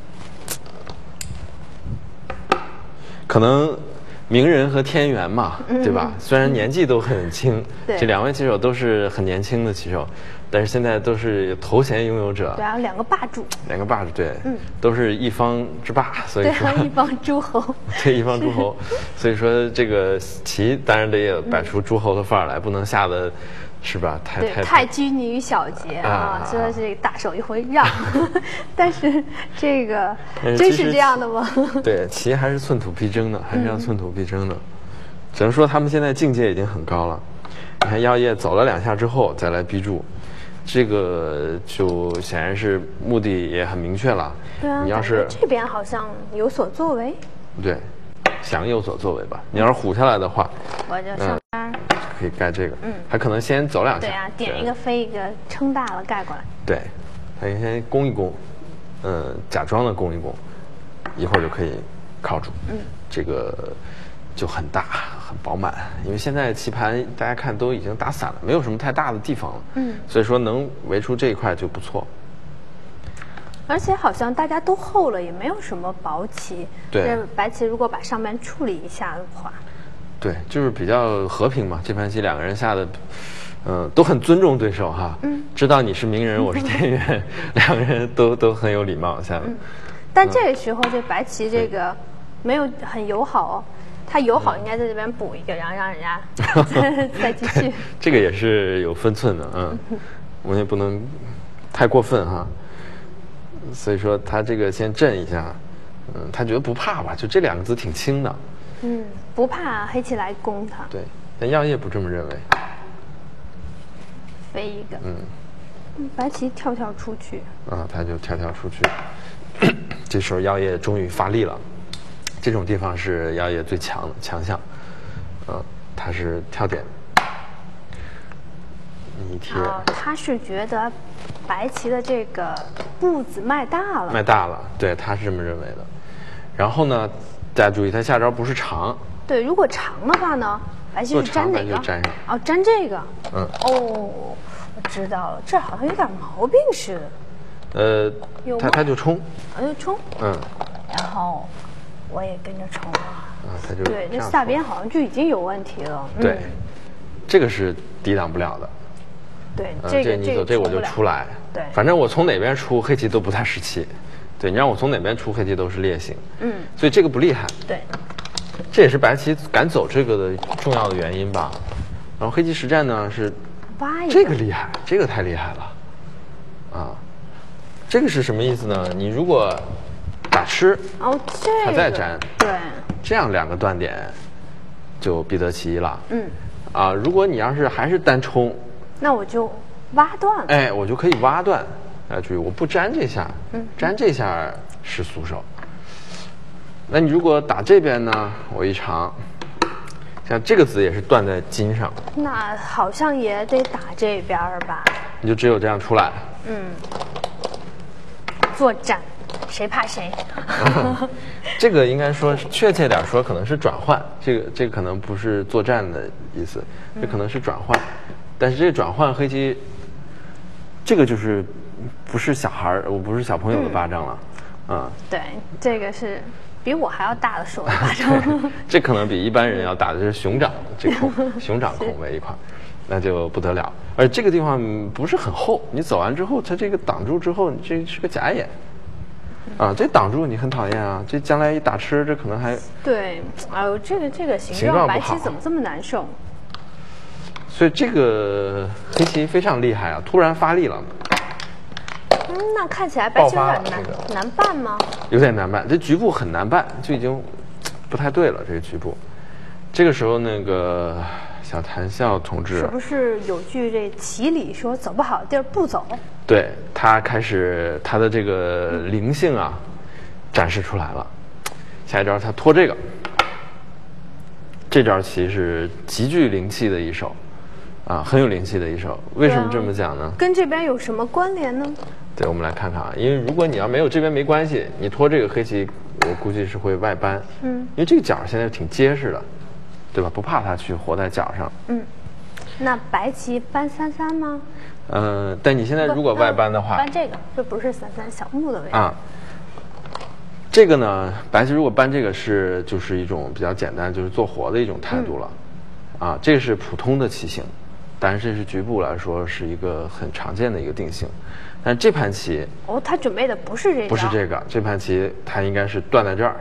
可能名人和天元嘛，嗯、对吧？虽然年纪都很轻，这两位棋手都是很年轻的棋手，但是现在都是头衔拥有者。 对啊，两个霸主。 两个霸主，对，嗯，都是一方之霸，所以说对一方诸侯。 对，一方诸侯，所以说这个棋当然得摆出诸侯的范儿来，不能下的。是吧？太对，太拘泥于小节啊，说的是大手一挥让，但是这个真是这样的吗？ 对，棋还是寸土必争的，还是要寸土必争的。嗯、只能说他们现在境界已经很高了。你看耀烨走了两下之后再来逼住，这个就显然是目的也很明确了。 对啊， 你要是这边好像有所作为。 对，想有所作为吧。你要是虎下来的话， 我就上边。 可以盖这个，嗯，他可能先走两下， 对啊，点一个飞一个，撑大了盖过来。 对，他先攻一攻，嗯，假装的攻一攻，一会儿就可以靠住，嗯，这个就很大很饱满，因为现在棋盘大家看都已经打散了，没有什么太大的地方了，嗯，所以说能围出这一块就不错。 而且好像大家都厚了，也没有什么薄棋， 对， 白棋如果把上面处理一下的话。 对，就是比较和平嘛。这盘棋两个人下的，嗯、呃，都很尊重对手哈。嗯。知道你是名人，我是天元，两个人都都很有礼貌下的。嗯。 但这个时候，这白棋这个没有很友好哦。他友好应该在这边补一个，然后让人家再再继续。 这个也是有分寸的，嗯，我们也不能太过分哈。所以说他这个先震一下，嗯，他觉得不怕吧？就这两个子挺轻的。 嗯，不怕黑棋来攻他。 对，但耀烨不这么认为。 飞一个。嗯。白棋跳跳出去。 啊，他就跳跳出去。这时候耀烨终于发力了，这种地方是耀烨最强的强项。嗯、呃，他是跳点。你贴。 哦，他是觉得白棋的这个步子迈大了。 迈大了，对，他是这么认为的。然后呢？大家注意，他下招不是长。 对，如果长的话呢，白棋是粘哪个？ 就粘上。 哦，粘这个。 嗯。 哦，我知道了，这好像有点毛病似的。呃，他他就冲。 啊，就冲。 嗯。 然后我也跟着冲了。 啊，他就对，那下边好像就已经有问题了。 对，嗯、这个是抵挡不了的。 对，这个、 呃、你走，这我就出来。 对， 反正我从哪边出，黑棋都不太识棋。对，你让我从哪边出黑棋都是劣形，嗯，所以这个不厉害。 对， 这也是白棋敢走这个的重要的原因吧。然后黑棋实战呢是，这个厉害，这个太厉害了，啊，这个是什么意思呢？你如果打吃， 哦，这个， 它再粘， 对， 这样两个断点就必得其一了。嗯，啊，如果你要是还是单冲， 那我就挖断了。 哎，我就可以挖断。大家注意，我不粘这下，嗯，粘这下是俗手。那你如果打这边呢？我一长，像这个子也是断在金上。 那好像也得打这边吧？ 你就只有这样出来。 嗯。作战，谁怕谁？ 嗯、这个应该说确切点说，可能是转换。这个这个可能不是作战的意思，这可能是转换。嗯、但是这个转换黑棋，这个就是。不是小孩儿，我不是小朋友的巴掌了，嗯，嗯对，这个是比我还要大的手的巴掌， 这可能比一般人要大的，这是熊掌这孔，熊掌孔为一块，那就不得了。而这个地方不是很厚，你走完之后，它这个挡住之后，你这是个假眼， 啊，这挡住你很讨厌啊，这将来一打吃，这可能还对，哎呦，这个这个形形状不白棋好怎么这么难受？ 所以这个黑棋非常厉害啊，突然发力了， 嗯，那看起来白棋有点爆发难、 了这难办吗？ 有点难办，这局部很难办，就已经不太对了。这个局部，这个时候那个小谭笑同志是不是有句这棋理说走不好的地儿不走？ 对他开始他的这个灵性啊展示出来了。下一招他拖这个，这招棋是极具灵气的一手啊，很有灵气的一手。为什么这么讲呢？ 跟这边有什么关联呢？ 对，我们来看看啊，因为如果你要没有这边没关系，你拖这个黑棋，我估计是会外扳。嗯，因为这个角现在挺结实的，对吧？不怕它去活在角上。 嗯，那白棋搬三三吗？ 嗯、呃，但你现在如果外扳的话， 搬这个，这不是三三小目的位置啊。这个呢，白棋如果搬这个是就是一种比较简单，就是做活的一种态度了。嗯、啊，这个是普通的棋形，当然这是局部来说是一个很常见的一个定性。但这盘棋哦，他准备的不是这个， 不是这个，这盘棋它应该是断在这儿。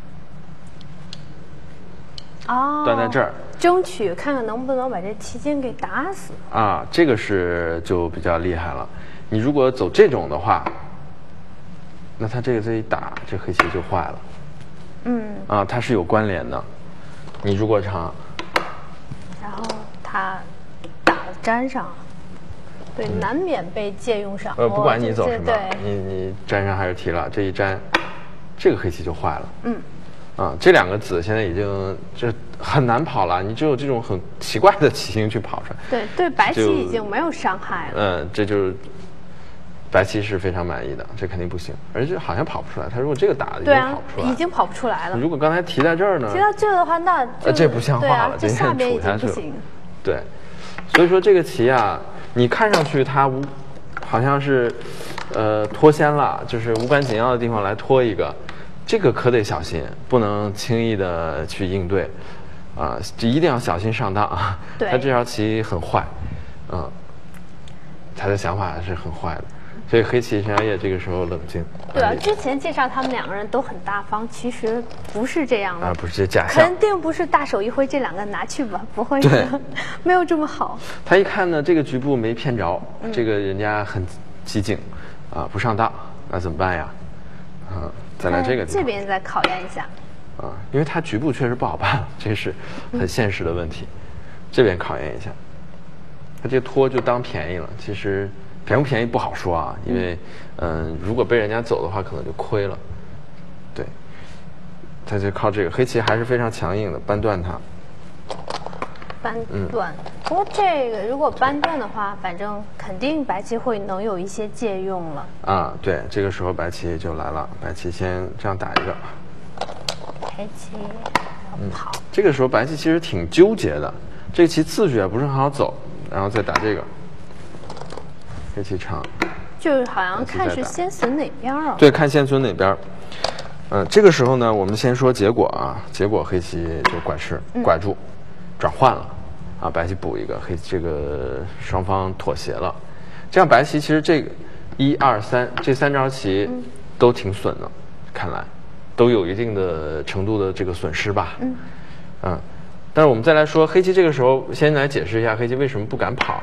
哦， 断在这儿， 争取看看能不能把这棋筋给打死。 啊，这个是就比较厉害了。你如果走这种的话，那他这个这一打，这黑棋就坏了。 嗯。 啊，它是有关联的。你如果长， 然后他打粘上，对，嗯、难免被借用上。 呃，不管你走什么， 对你你粘上还是提了，这一粘，这个黑棋就坏了。 嗯。 啊，这两个子现在已经这很难跑了，你只有这种很奇怪的棋形去跑出来。 对对，白棋已经没有伤害了。 嗯，这就是白棋是非常满意的，这肯定不行，而且好像跑不出来。他如果这个打的已经跑不出来， 已经跑不出来了。 如果刚才提在这儿呢？ 提到这的话，那呃这不像话了， 这下边已经不行。 对，所以说这个棋啊，你看上去它无好像是呃脱先了，就是无关紧要的地方来拖一个。这个可得小心，不能轻易的去应对，啊、呃，这一定要小心上当啊！他这条棋很坏，嗯、呃，他的想法是很坏的，所以黑棋陈小叶这个时候冷静。 对啊，之前介绍他们两个人都很大方，其实不是这样的啊，不是假象， 肯定不是大手一挥，这两个拿去吧，不会的，没有这么好。 他一看呢，这个局部没骗着， 嗯、 这个人家很机警，啊，不上当，那怎么办呀？啊。再来这个地方， 这边再考验一下啊，因为它局部确实不好办，这是很现实的问题。嗯、这边考验一下，它这拖就当便宜了。其实便不便宜不好说啊，因为嗯、呃，如果被人家走的话，可能就亏了。对，他就靠这个黑棋还是非常强硬的，扳断它。 扳断，嗯、不过这个如果扳断的话，反正肯定白棋会能有一些借用了。 啊，对，这个时候白棋就来了，白棋先这样打一个。 白棋要跑、嗯。 这个时候白棋其实挺纠结的，这个棋次序也不是很好走，然后再打这个。黑棋长。 就是好像看是先损哪边啊？ 对，看先损哪边。嗯、呃，这个时候呢，我们先说结果啊，结果黑棋就拐吃，拐住。嗯，转换了，啊，白棋补一个，黑这个双方妥协了，这样白棋其实这个一二三这三招棋都挺损的，看来都有一定的程度的这个损失吧。嗯，嗯，但是我们再来说黑棋这个时候，先来解释一下黑棋为什么不敢跑。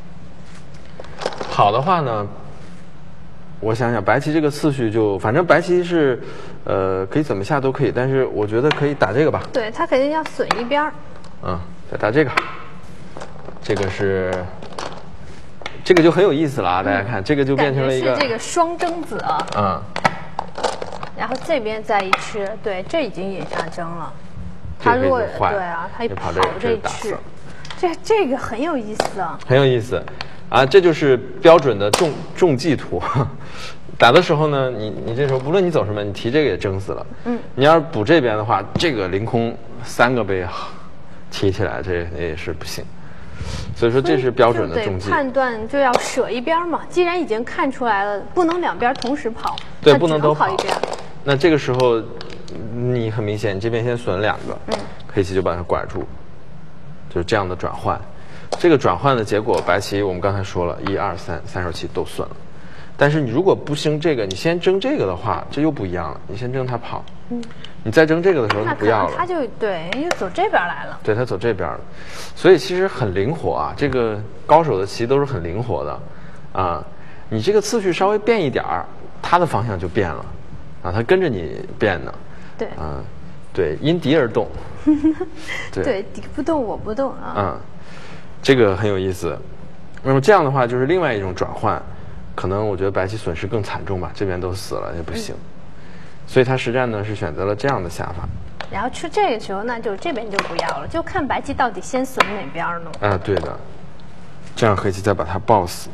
跑的话呢，我想想，白棋这个次序就反正白棋是呃可以怎么下都可以，但是我觉得可以打这个吧。 对，他肯定要损一边儿。 嗯，再打这个，这个是，这个就很有意思了啊！大家看，这个就变成了一个是这个双争子啊。 嗯。 然后这边再一吃，对，这已经引上争了。他如果对啊，他一跑这一吃，这这个很有意思啊。 很有意思，啊，这就是标准的重重计图。打的时候呢，你你这时候不论你走什么，你提这个也争死了。嗯。你要是补这边的话，这个凌空三个被提起来，这也是不行。所以说这是标准的中计。 判断就要舍一边嘛，既然已经看出来了，不能两边同时跑。 对，不能都跑一边。 那这个时候，你很明显，你这边先损两个，嗯，黑棋就把它拐住，就是这样的转换。这个转换的结果，白棋我们刚才说了，一二三，三手棋都损了。 但是你如果不兴这个，你先争这个的话，这又不一样了。你先争他跑，嗯，你再争这个的时候他不要了， 他就对，又走这边来了。 对他走这边了，所以其实很灵活啊。这个高手的棋都是很灵活的，啊，你这个次序稍微变一点儿，他的方向就变了，啊，他跟着你变呢。 对， 嗯，对，因敌而动。 对，对，敌不动我不动啊。 嗯，这个很有意思。那么这样的话，就是另外一种转换，可能我觉得白棋损失更惨重吧，这边都死了也不行，嗯、所以他实战呢是选择了这样的下法。 然后出这个时候，那就这边就不要了，就看白棋到底先损哪边呢？ 啊，对的，这样黑棋再把它抱死。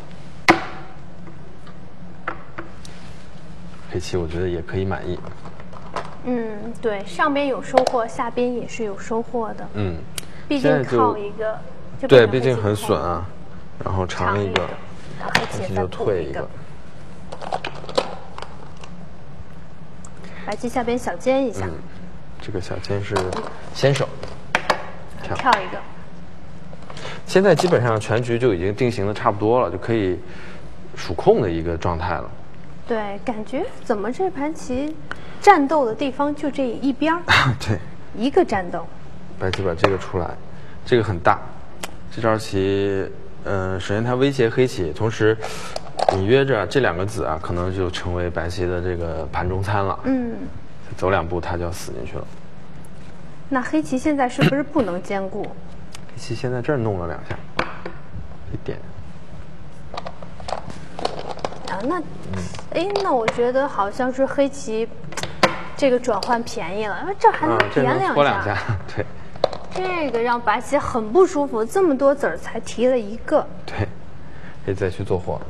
黑棋我觉得也可以满意。 嗯，对，上边有收获，下边也是有收获的。嗯，毕竟靠一个，就对，毕竟很损啊。然后长一个， 然后黑棋就退一个。白棋下边小尖一下。嗯， 这个小尖是先手， 跳跳一个。 现在基本上全局就已经定型的差不多了，就可以数控的一个状态了。 对，感觉怎么这盘棋战斗的地方就这一边儿？ 对， 一个战斗。 白棋把这个出来，这个很大，这招棋。嗯，首先它威胁黑棋，同时隐约着这两个子啊，可能就成为白棋的这个盘中餐了。嗯，走两步它就要死进去了。 那黑棋现在是不是不能兼顾？ 黑棋现在这儿弄了两下，一点。 啊，那，哎、嗯，那我觉得好像是黑棋这个转换便宜了，因为这还能点两下。 拖两下，对。 这个让白棋很不舒服，这么多子儿才提了一个。 对，可以再去做活。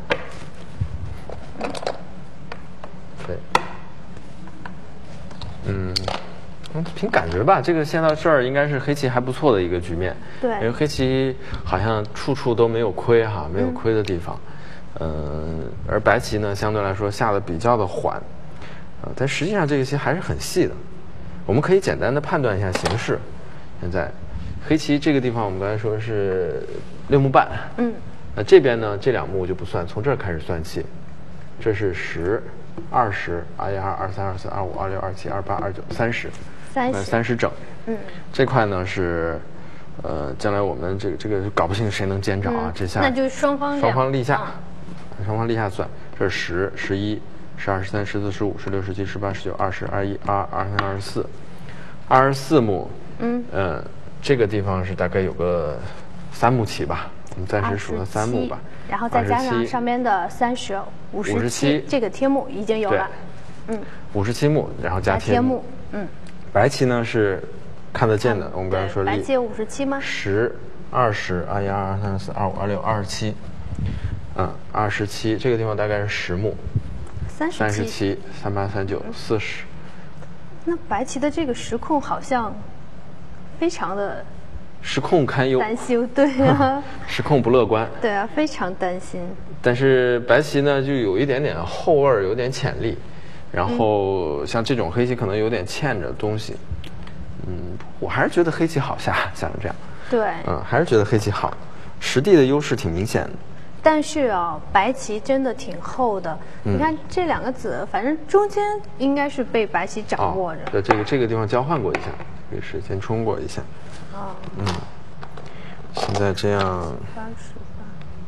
对，嗯，凭感觉吧，这个先到这儿应该是黑棋还不错的一个局面。 对， 因为黑棋好像处处都没有亏哈，没有亏的地方。嗯、呃，而白棋呢，相对来说下的比较的缓，呃，但实际上这个棋还是很细的。我们可以简单的判断一下形势。现在，黑棋这个地方我们刚才说是六目半，嗯，那这边呢这两目就不算，从这儿开始算起，这是十、二十、二一、二二、三、二四、二五、二六、二七、二八、二九、三十， 三十， 三十整，嗯，这块呢是，呃，将来我们这个这个搞不清谁能监找啊，嗯、这下那就是双方双方立下，啊、双方立下算，这是十、十一、十二、十三、十四、十五、十六、十七、十八、十九、二十、二一、二二、二三、二十四，二十四目。嗯嗯，这个地方是大概有个三目棋吧，我们暂时数了三目吧， 然后再加上上面的三十、五十七，这个贴目已经有了， 嗯，五十七目，然后加贴目，嗯，白棋呢是看得见的，我们刚才说白棋有五十七吗？ 十、二十、二一、二二、三十四、二五、二六、二十七，嗯，二十七，这个地方大概是十目， 三十七， 三十七、三八、三九、四十。 那白棋的这个时控好像非常的时控堪忧， 担心，对啊， 时控不乐观， 对啊，非常担心。 但是白棋呢，就有一点点后味儿，有点潜力。然后像这种黑棋可能有点欠着东西。嗯，我还是觉得黑棋好下，下成这样。 对， 嗯，还是觉得黑棋好，实地的优势挺明显的。 但是啊，白棋真的挺厚的。嗯、你看这两个子，反正中间应该是被白棋掌握着。 在、哦、这个这个地方交换过一下，这个是先冲过一下。哦。嗯。现在这样。八十八。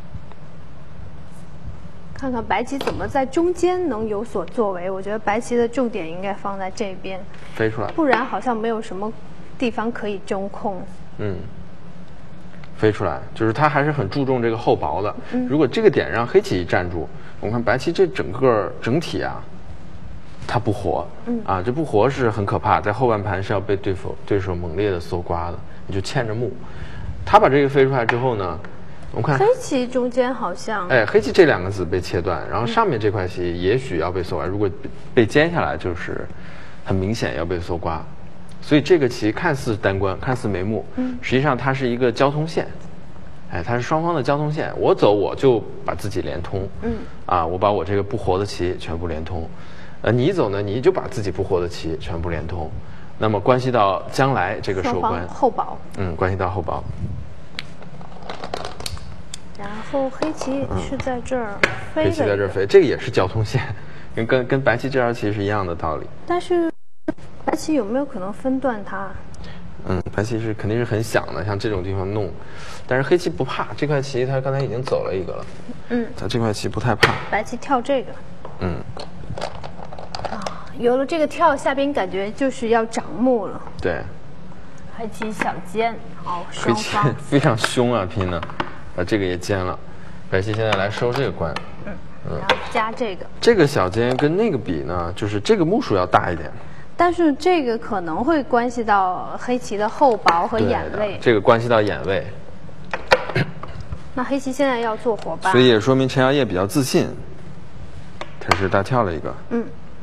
看看白棋怎么在中间能有所作为。我觉得白棋的重点应该放在这边。 飞出来。 不然好像没有什么地方可以中控。嗯。 飞出来，就是他还是很注重这个厚薄的。嗯、如果这个点让黑棋站住，我们看白棋这整个整体啊，它不活。嗯、啊，这不活是很可怕，在后半盘是要被对手对手猛烈的搜刮的，你就欠着目。他把这个飞出来之后呢，我们看黑棋中间好像， 哎，黑棋这两个子被切断，然后上面这块棋也许要被搜刮，如果被尖下来，就是很明显要被搜刮。所以这个棋看似单关，看似没目，嗯，实际上它是一个交通线，哎，它是双方的交通线。我走我就把自己连通，嗯，啊，我把我这个不活的棋全部连通，呃，你走呢，你就把自己不活的棋全部连通，那么关系到将来这个收官后保， 嗯，关系到后保。 然后后黑棋是在这儿飞的、嗯。 黑棋在这儿飞，这个也是交通线，跟跟跟白棋这招棋是一样的道理。 但是白棋有没有可能分断它？ 嗯，白棋是肯定是很想的，像这种地方弄，但是黑棋不怕，这块棋他刚才已经走了一个了。嗯，他这块棋不太怕。 白棋跳这个。 嗯。 啊，有了这个跳，下边感觉就是要长目了。 对。 黑棋小尖，好，双方黑棋非常凶啊，拼的，把这个也尖了。白棋现在来收这个官。 嗯。嗯，然后加这个。 这个小尖跟那个比呢，就是这个目数要大一点。 但是这个可能会关系到黑棋的后薄和眼位， 这个关系到眼位。 那黑棋现在要做活吧， 所以也说明陈耀烨比较自信。他是大跳了一个， 嗯，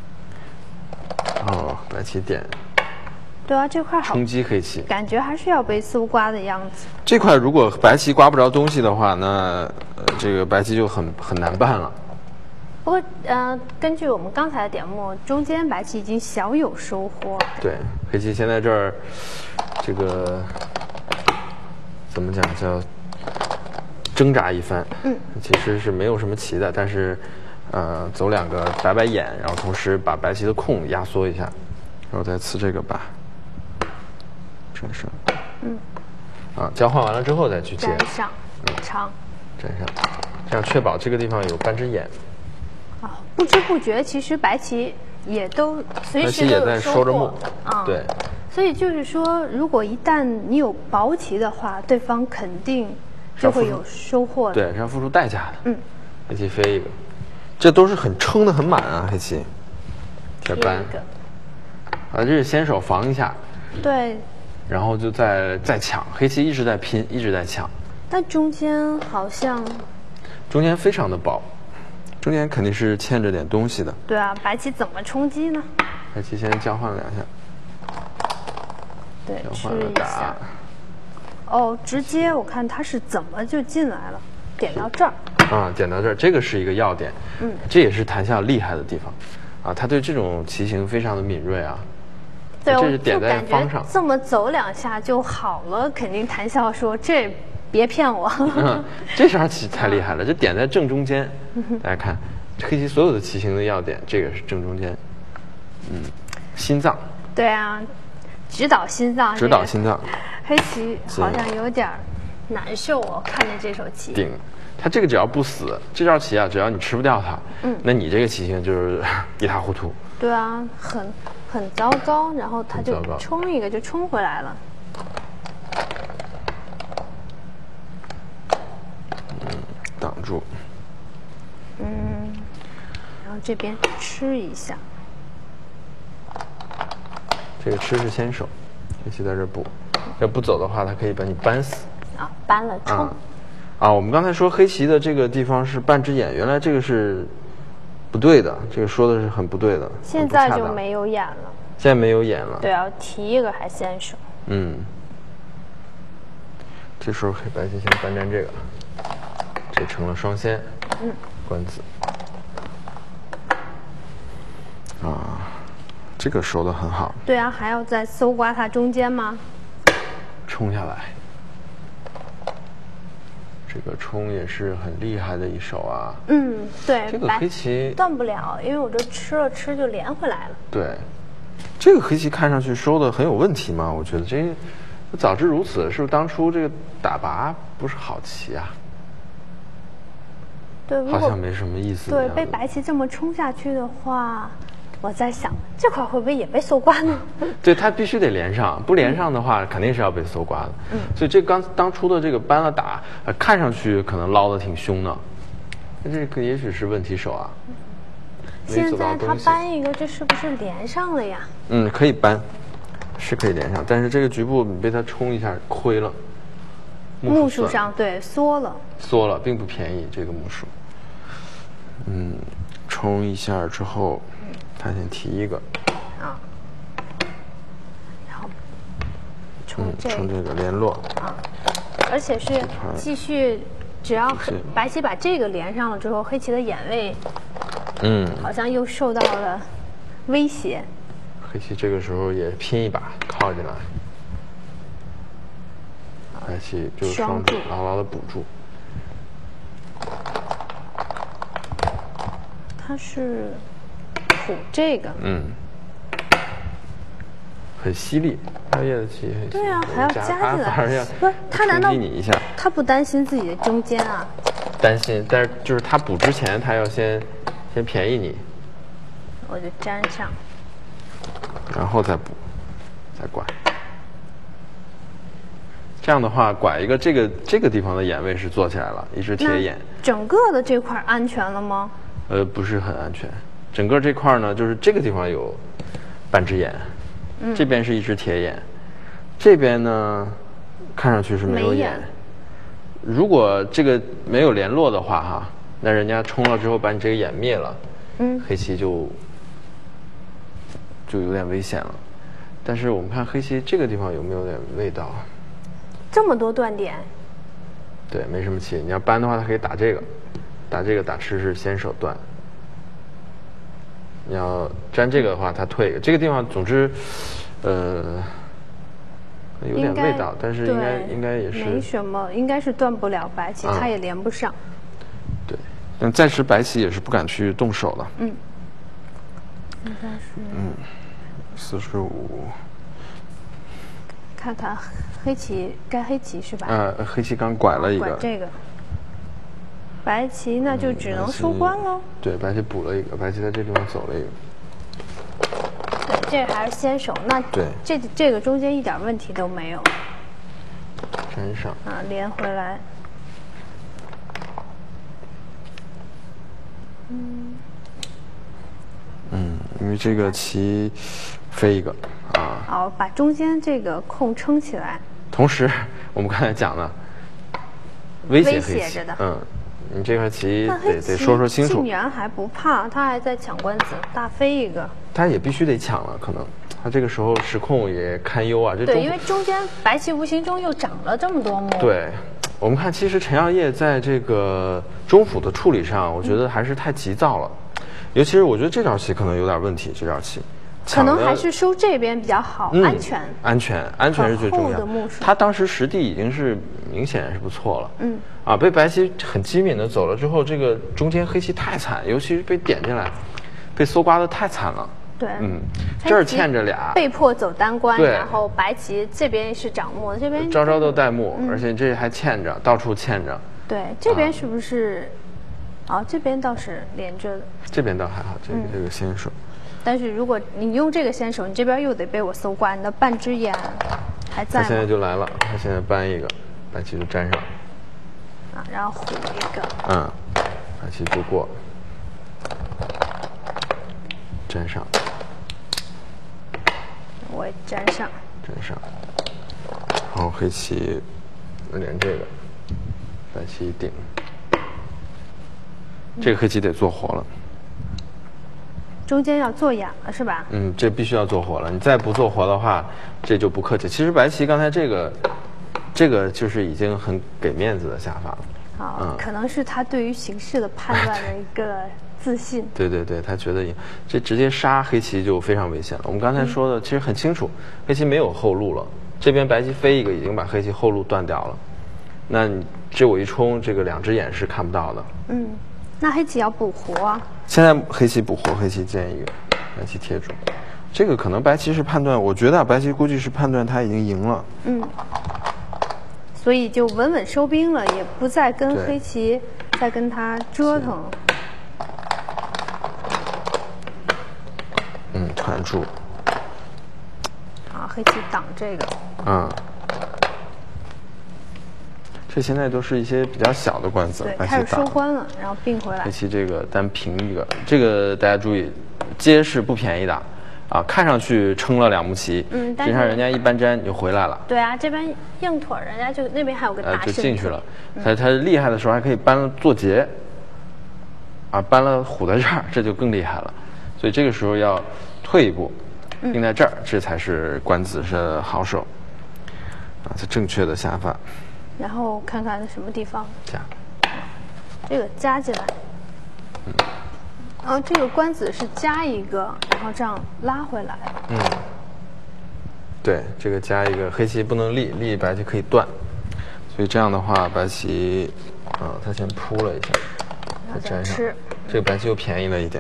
哦，白棋点， 对啊，这块好冲击黑棋， 感觉还是要被搜刮的样子。 这块如果白棋刮不着东西的话，那、呃、这个白棋就很很难办了。 不过，呃，根据我们刚才的点目，中间白棋已经小有收获。 对，黑棋先在这儿，这个怎么讲叫挣扎一番。嗯，其实是没有什么棋的，但是，呃，走两个摆摆眼，然后同时把白棋的空压缩一下，然后再刺这个吧，粘上。嗯。啊，交换完了之后再去接。 粘上，长。 粘上，这样确保这个地方有半只眼。 啊，不知不觉，其实白棋也都随时都有收获啊。对， 所以就是说，如果一旦你有薄棋的话，对方肯定就会有收获的。 对，是要付出代价的。 嗯， 黑棋飞一个，这都是很撑得很满啊，黑棋。贴扳。啊，这是先手防一下。 对。 然后就再再抢，黑棋一直在拼，一直在抢。 但中间好像。 中间非常的薄。中间肯定是欠着点东西的。 对啊，白棋怎么冲击呢？ 白棋先交换了两下， 对， 交换了打。 哦，直接我看他是怎么就进来了，点到这儿。 啊，点到这儿，这个是一个要点。嗯，这也是弹象厉害的地方，啊，他对这种棋形非常的敏锐啊。 对， 这是点在方上。 这么走两下就好了，肯定弹笑说这。别骗我！ 嗯、这招棋太厉害了，这点在正中间。大家看，黑棋所有的棋形的要点，这个是正中间。嗯，心脏。 对啊，指导心脏。 指导心脏。 黑棋好像有点难受哦，看着这手棋。 顶，他这个只要不死，这招棋啊，只要你吃不掉它，嗯，那你这个棋形就是一塌糊涂。 对啊，很很糟糕，然后他就冲一个就冲回来了。 挡住， 嗯，然后这边吃一下， 这个吃是先手，黑棋在这补，要不走的话，它可以把你扳死。 啊，扳了冲。啊， 啊，我们刚才说黑棋的这个地方是半只眼，原来这个是不对的，这个说的是很不对的。 现在就没有眼了。 现在没有眼了。 对啊，提一个还先手。嗯。 这时候黑白棋先扳粘这个。这成了双先，嗯，官子，啊，这个收的很好。 对啊，还要再搜刮它中间吗？ 冲下来，这个冲也是很厉害的一手啊。 嗯，对， 这个黑棋断不了，因为我这吃了吃就连回来了。 对，这个黑棋看上去收的很有问题嘛，我觉得这早知如此，是不是当初这个打拔不是好棋啊？ 对， 好像没什么意思。 对，被白棋这么冲下去的话，我在想这块会不会也被搜刮呢？ 对，它必须得连上，不连上的话，嗯、肯定是要被搜刮的。嗯，所以这刚当初的这个扳了打，呃，看上去可能捞的挺凶的，那这个也许是问题手啊。 现在他扳一个，这是不是连上了呀？ 嗯，可以扳，是可以连上，但是这个局部你被他冲一下亏了。 目数上对缩了， 缩了，并不便宜这个目数。嗯，冲一下之后，他先提一个， 啊，然后冲这个， 冲这个联络啊，而且是继续，只要白棋把这个连上了之后，黑棋的眼位，嗯，好像又受到了威胁。 黑棋这个时候也拼一把，靠进来。白棋就双住，牢牢的补住。 它是虎这个， 嗯，很犀利，药业的棋很犀利。 对啊，还要加进来， 不是他难道你一下？ 他不担心自己的中间啊？ 担心，但是就是他补之前，他要先先便宜你， 我就粘上， 然后再补，再拐。这样的话，拐一个这个这个地方的眼位是做起来了，一只铁眼。 整个的这块安全了吗？ 呃，不是很安全。整个这块呢，就是这个地方有半只眼，嗯、这边是一只铁眼，这边呢看上去是没有眼。眼如果这个没有联络的话，哈，那人家冲了之后把你这个眼灭了，嗯，黑棋就就有点危险了。但是我们看黑棋这个地方有没有点味道？ 这么多断点， 对，没什么棋。你要搬的话，它可以打这个，打这个打吃是先手段。你要粘这个的话，它退一个。这个地方，总之，呃，有点味道，但是应该应该也是没什么，应该是断不了白棋，嗯、它也连不上。 对，但暂时白棋也是不敢去动手了。 嗯，应该是嗯，四十五。 看看黑棋，该黑棋是吧？ 呃，黑棋刚拐了一个。 拐这个。白棋那就只能收官了。嗯、 对，白棋补了一个，白棋在这地方走了一个。 对，这还是先手。那对， 这这个中间一点问题都没有。 粘上。 啊，连回来。嗯。 嗯，因为这个棋飞一个啊。 好，把中间这个空撑起来。 同时，我们刚才讲了，威胁黑棋。 着的。 嗯，你这块棋得得说说清楚。 竟然还不怕，他还在抢官子，大飞一个。 他也必须得抢了，可能他这个时候时控也堪忧啊。这对，因为中间白棋无形中又长了这么多目。 对，我们看，其实陈耀烨在这个中府的处理上，我觉得还是太急躁了。嗯、尤其是我觉得这招棋可能有点问题，这招棋。 可能还是收这边比较好， 嗯、 安全。 安全，安全是最重要的。 他当时实地已经是明显是不错了。嗯。啊，被白棋很机敏的走了之后，这个中间黑棋太惨，尤其是被点进来，被搜刮的太惨了。 对。 嗯。这儿欠着俩。 被迫走单关，然后白棋这边是长目，这边招招都带目，嗯、而且这还欠着，到处欠着。 对，这边是不是？啊、哦，这边倒是连着的。 这边倒还好，这个、嗯、这个先手。 但是如果你用这个先手，你这边又得被我搜刮，你的半只眼还在。 他现在就来了，他现在搬一个，白棋就粘上。 啊，然后虎一个。 嗯，白棋就过，粘上。 我也粘上。 粘上。然后黑棋连这个，白棋一顶，这个黑棋得做活了。 中间要做眼了是吧？ 嗯，这必须要做活了。你再不做活的话，这就不客气。其实白棋刚才这个，这个就是已经很给面子的下法了。 啊、哦，嗯、可能是他对于形势的判断的一个自信。 对对对，他觉得这直接杀黑棋就非常危险了。我们刚才说的其实很清楚，嗯、黑棋没有后路了。这边白棋飞一个，已经把黑棋后路断掉了。那你这我一冲，这个两只眼是看不到的。 嗯。那黑棋要补活啊！ 现在黑棋补活，黑棋建一个，白棋贴住。这个可能白棋是判断，我觉得白棋估计是判断他已经赢了。 嗯。所以就稳稳收兵了，也不再跟黑棋再跟他折腾。 嗯，团住。 好，黑棋挡这个。 嗯。这现在都是一些比较小的官子， 对，开始收官了，然后并回来。 黑棋这个单平一个，这个大家注意，接是不便宜的，啊，看上去撑了两目棋，嗯，实际上人家一搬粘就回来了。 对啊，这边硬腿，人家就那边还有个大呃，就进去了。他他厉害的时候还可以搬了做劫，啊，搬了虎在这儿，这就更厉害了。所以这个时候要退一步，定在这儿，这才是官子是好手，啊，这正确的下法。 然后看看什么地方加， 这个加进来，嗯，然后这个官子是加一个，然后这样拉回来。 嗯，对，这个加一个，黑棋不能立，立白棋可以断，所以这样的话，白棋，啊，他先扑了一下， 再粘上。 这个白棋又便宜了一点。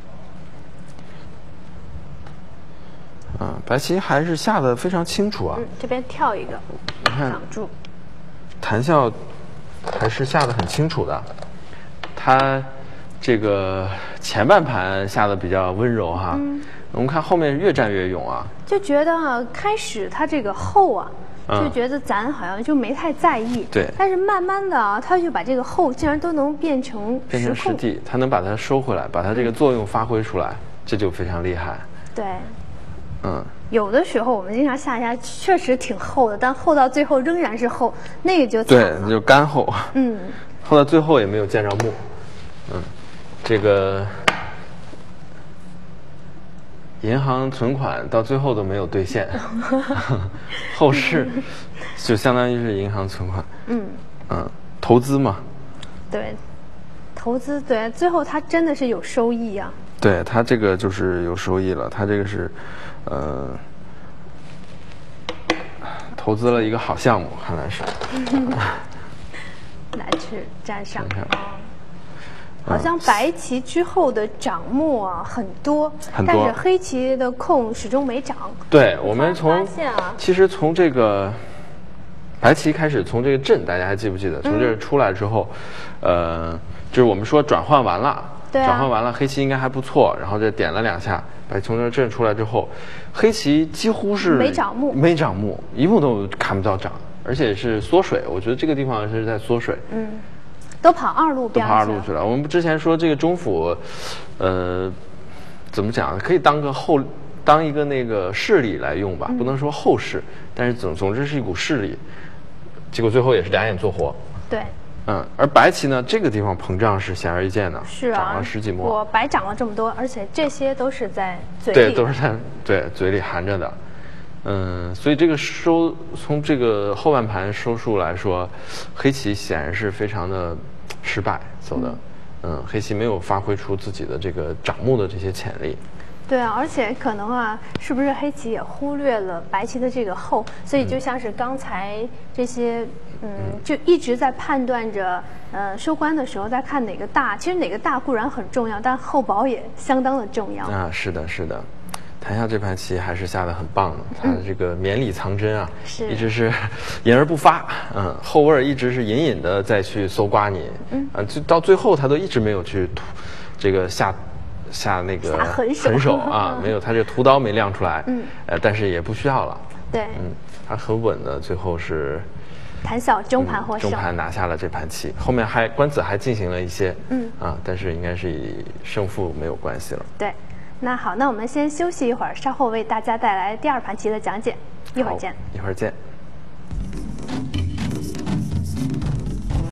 啊，白棋还是下的非常清楚啊。 嗯，这边跳一个，挡住。 谭笑还是下的很清楚的，他这个前半盘下的比较温柔哈。嗯，我们看后面越战越勇啊。 就觉得啊，开始他这个后啊。就觉得咱好像就没太在意， 对。 但是慢慢的啊，他就把这个后竟然都能变成变成实地，他能把它收回来，把它这个作用发挥出来，这就非常厉害。 对， 嗯。 有的时候我们经常下一下确实挺厚的，但厚到最后仍然是厚，那个就对，就干厚。 嗯。 厚到最后也没有见着木。嗯，这个。银行存款到最后都没有兑现，后市就相当于是银行存款。嗯嗯，投资嘛。对， 投资对，最后它真的是有收益啊。 对，它这个就是有收益了，它这个是，呃，投资了一个好项目，看来是。 来去站上。好像白棋之后的涨目啊很多， 很多， 但是黑棋的空始终没涨。 对，我们从其实从这个白棋开始，从这个阵，大家还记不记得？从这儿出来之后，嗯、呃，就是我们说转换完了， 对、啊， 转换完了，黑棋应该还不错，然后再点了两下，白从这阵出来之后，黑棋几乎是没涨目， 没涨目，一目都看不到涨，而且是缩水。我觉得这个地方是在缩水。 嗯。都跑二路边都跑二路去了。我们之前说这个中府，呃，怎么讲？可以当个后，当一个那个势力来用吧，嗯、不能说后势，但是总总之是一股势力。结果最后也是两眼做活。 对。 嗯，而白棋呢，这个地方膨胀是显而易见的， 是啊， 涨了十几墨。 我白涨了这么多，而且这些都是在嘴里， 对，都是在对嘴里含着的。嗯，所以这个收从这个后半盘收数来说，黑棋显然是非常的失败走的。嗯, 嗯，黑棋没有发挥出自己的这个涨目的这些潜力。 对啊，而且可能啊，是不是黑棋也忽略了白棋的这个后，所以就像是刚才这些，嗯，就一直在判断着，呃，收官的时候在看哪个大，其实哪个大固然很重要，但后保也相当的重要。 啊，是的，是的。谭笑这盘棋还是下得很棒的，他的这个绵里藏针啊， 是一直是隐而不发，嗯，后味儿一直是隐隐的再去搜刮你，嗯，啊，就到最后他都一直没有去突这个下下那个狠手狠手啊，没有，他这屠刀没亮出来，嗯，呃，但是也不需要了， 对， 嗯，他很稳的，最后是谭笑中盘获胜， 中盘拿下了这盘棋，后面还官子还进行了一些，嗯，啊，但是应该是以胜负没有关系了， 对。那好，那我们先休息一会儿，稍后为大家带来第二盘棋的讲解，一会儿见。 一会儿见。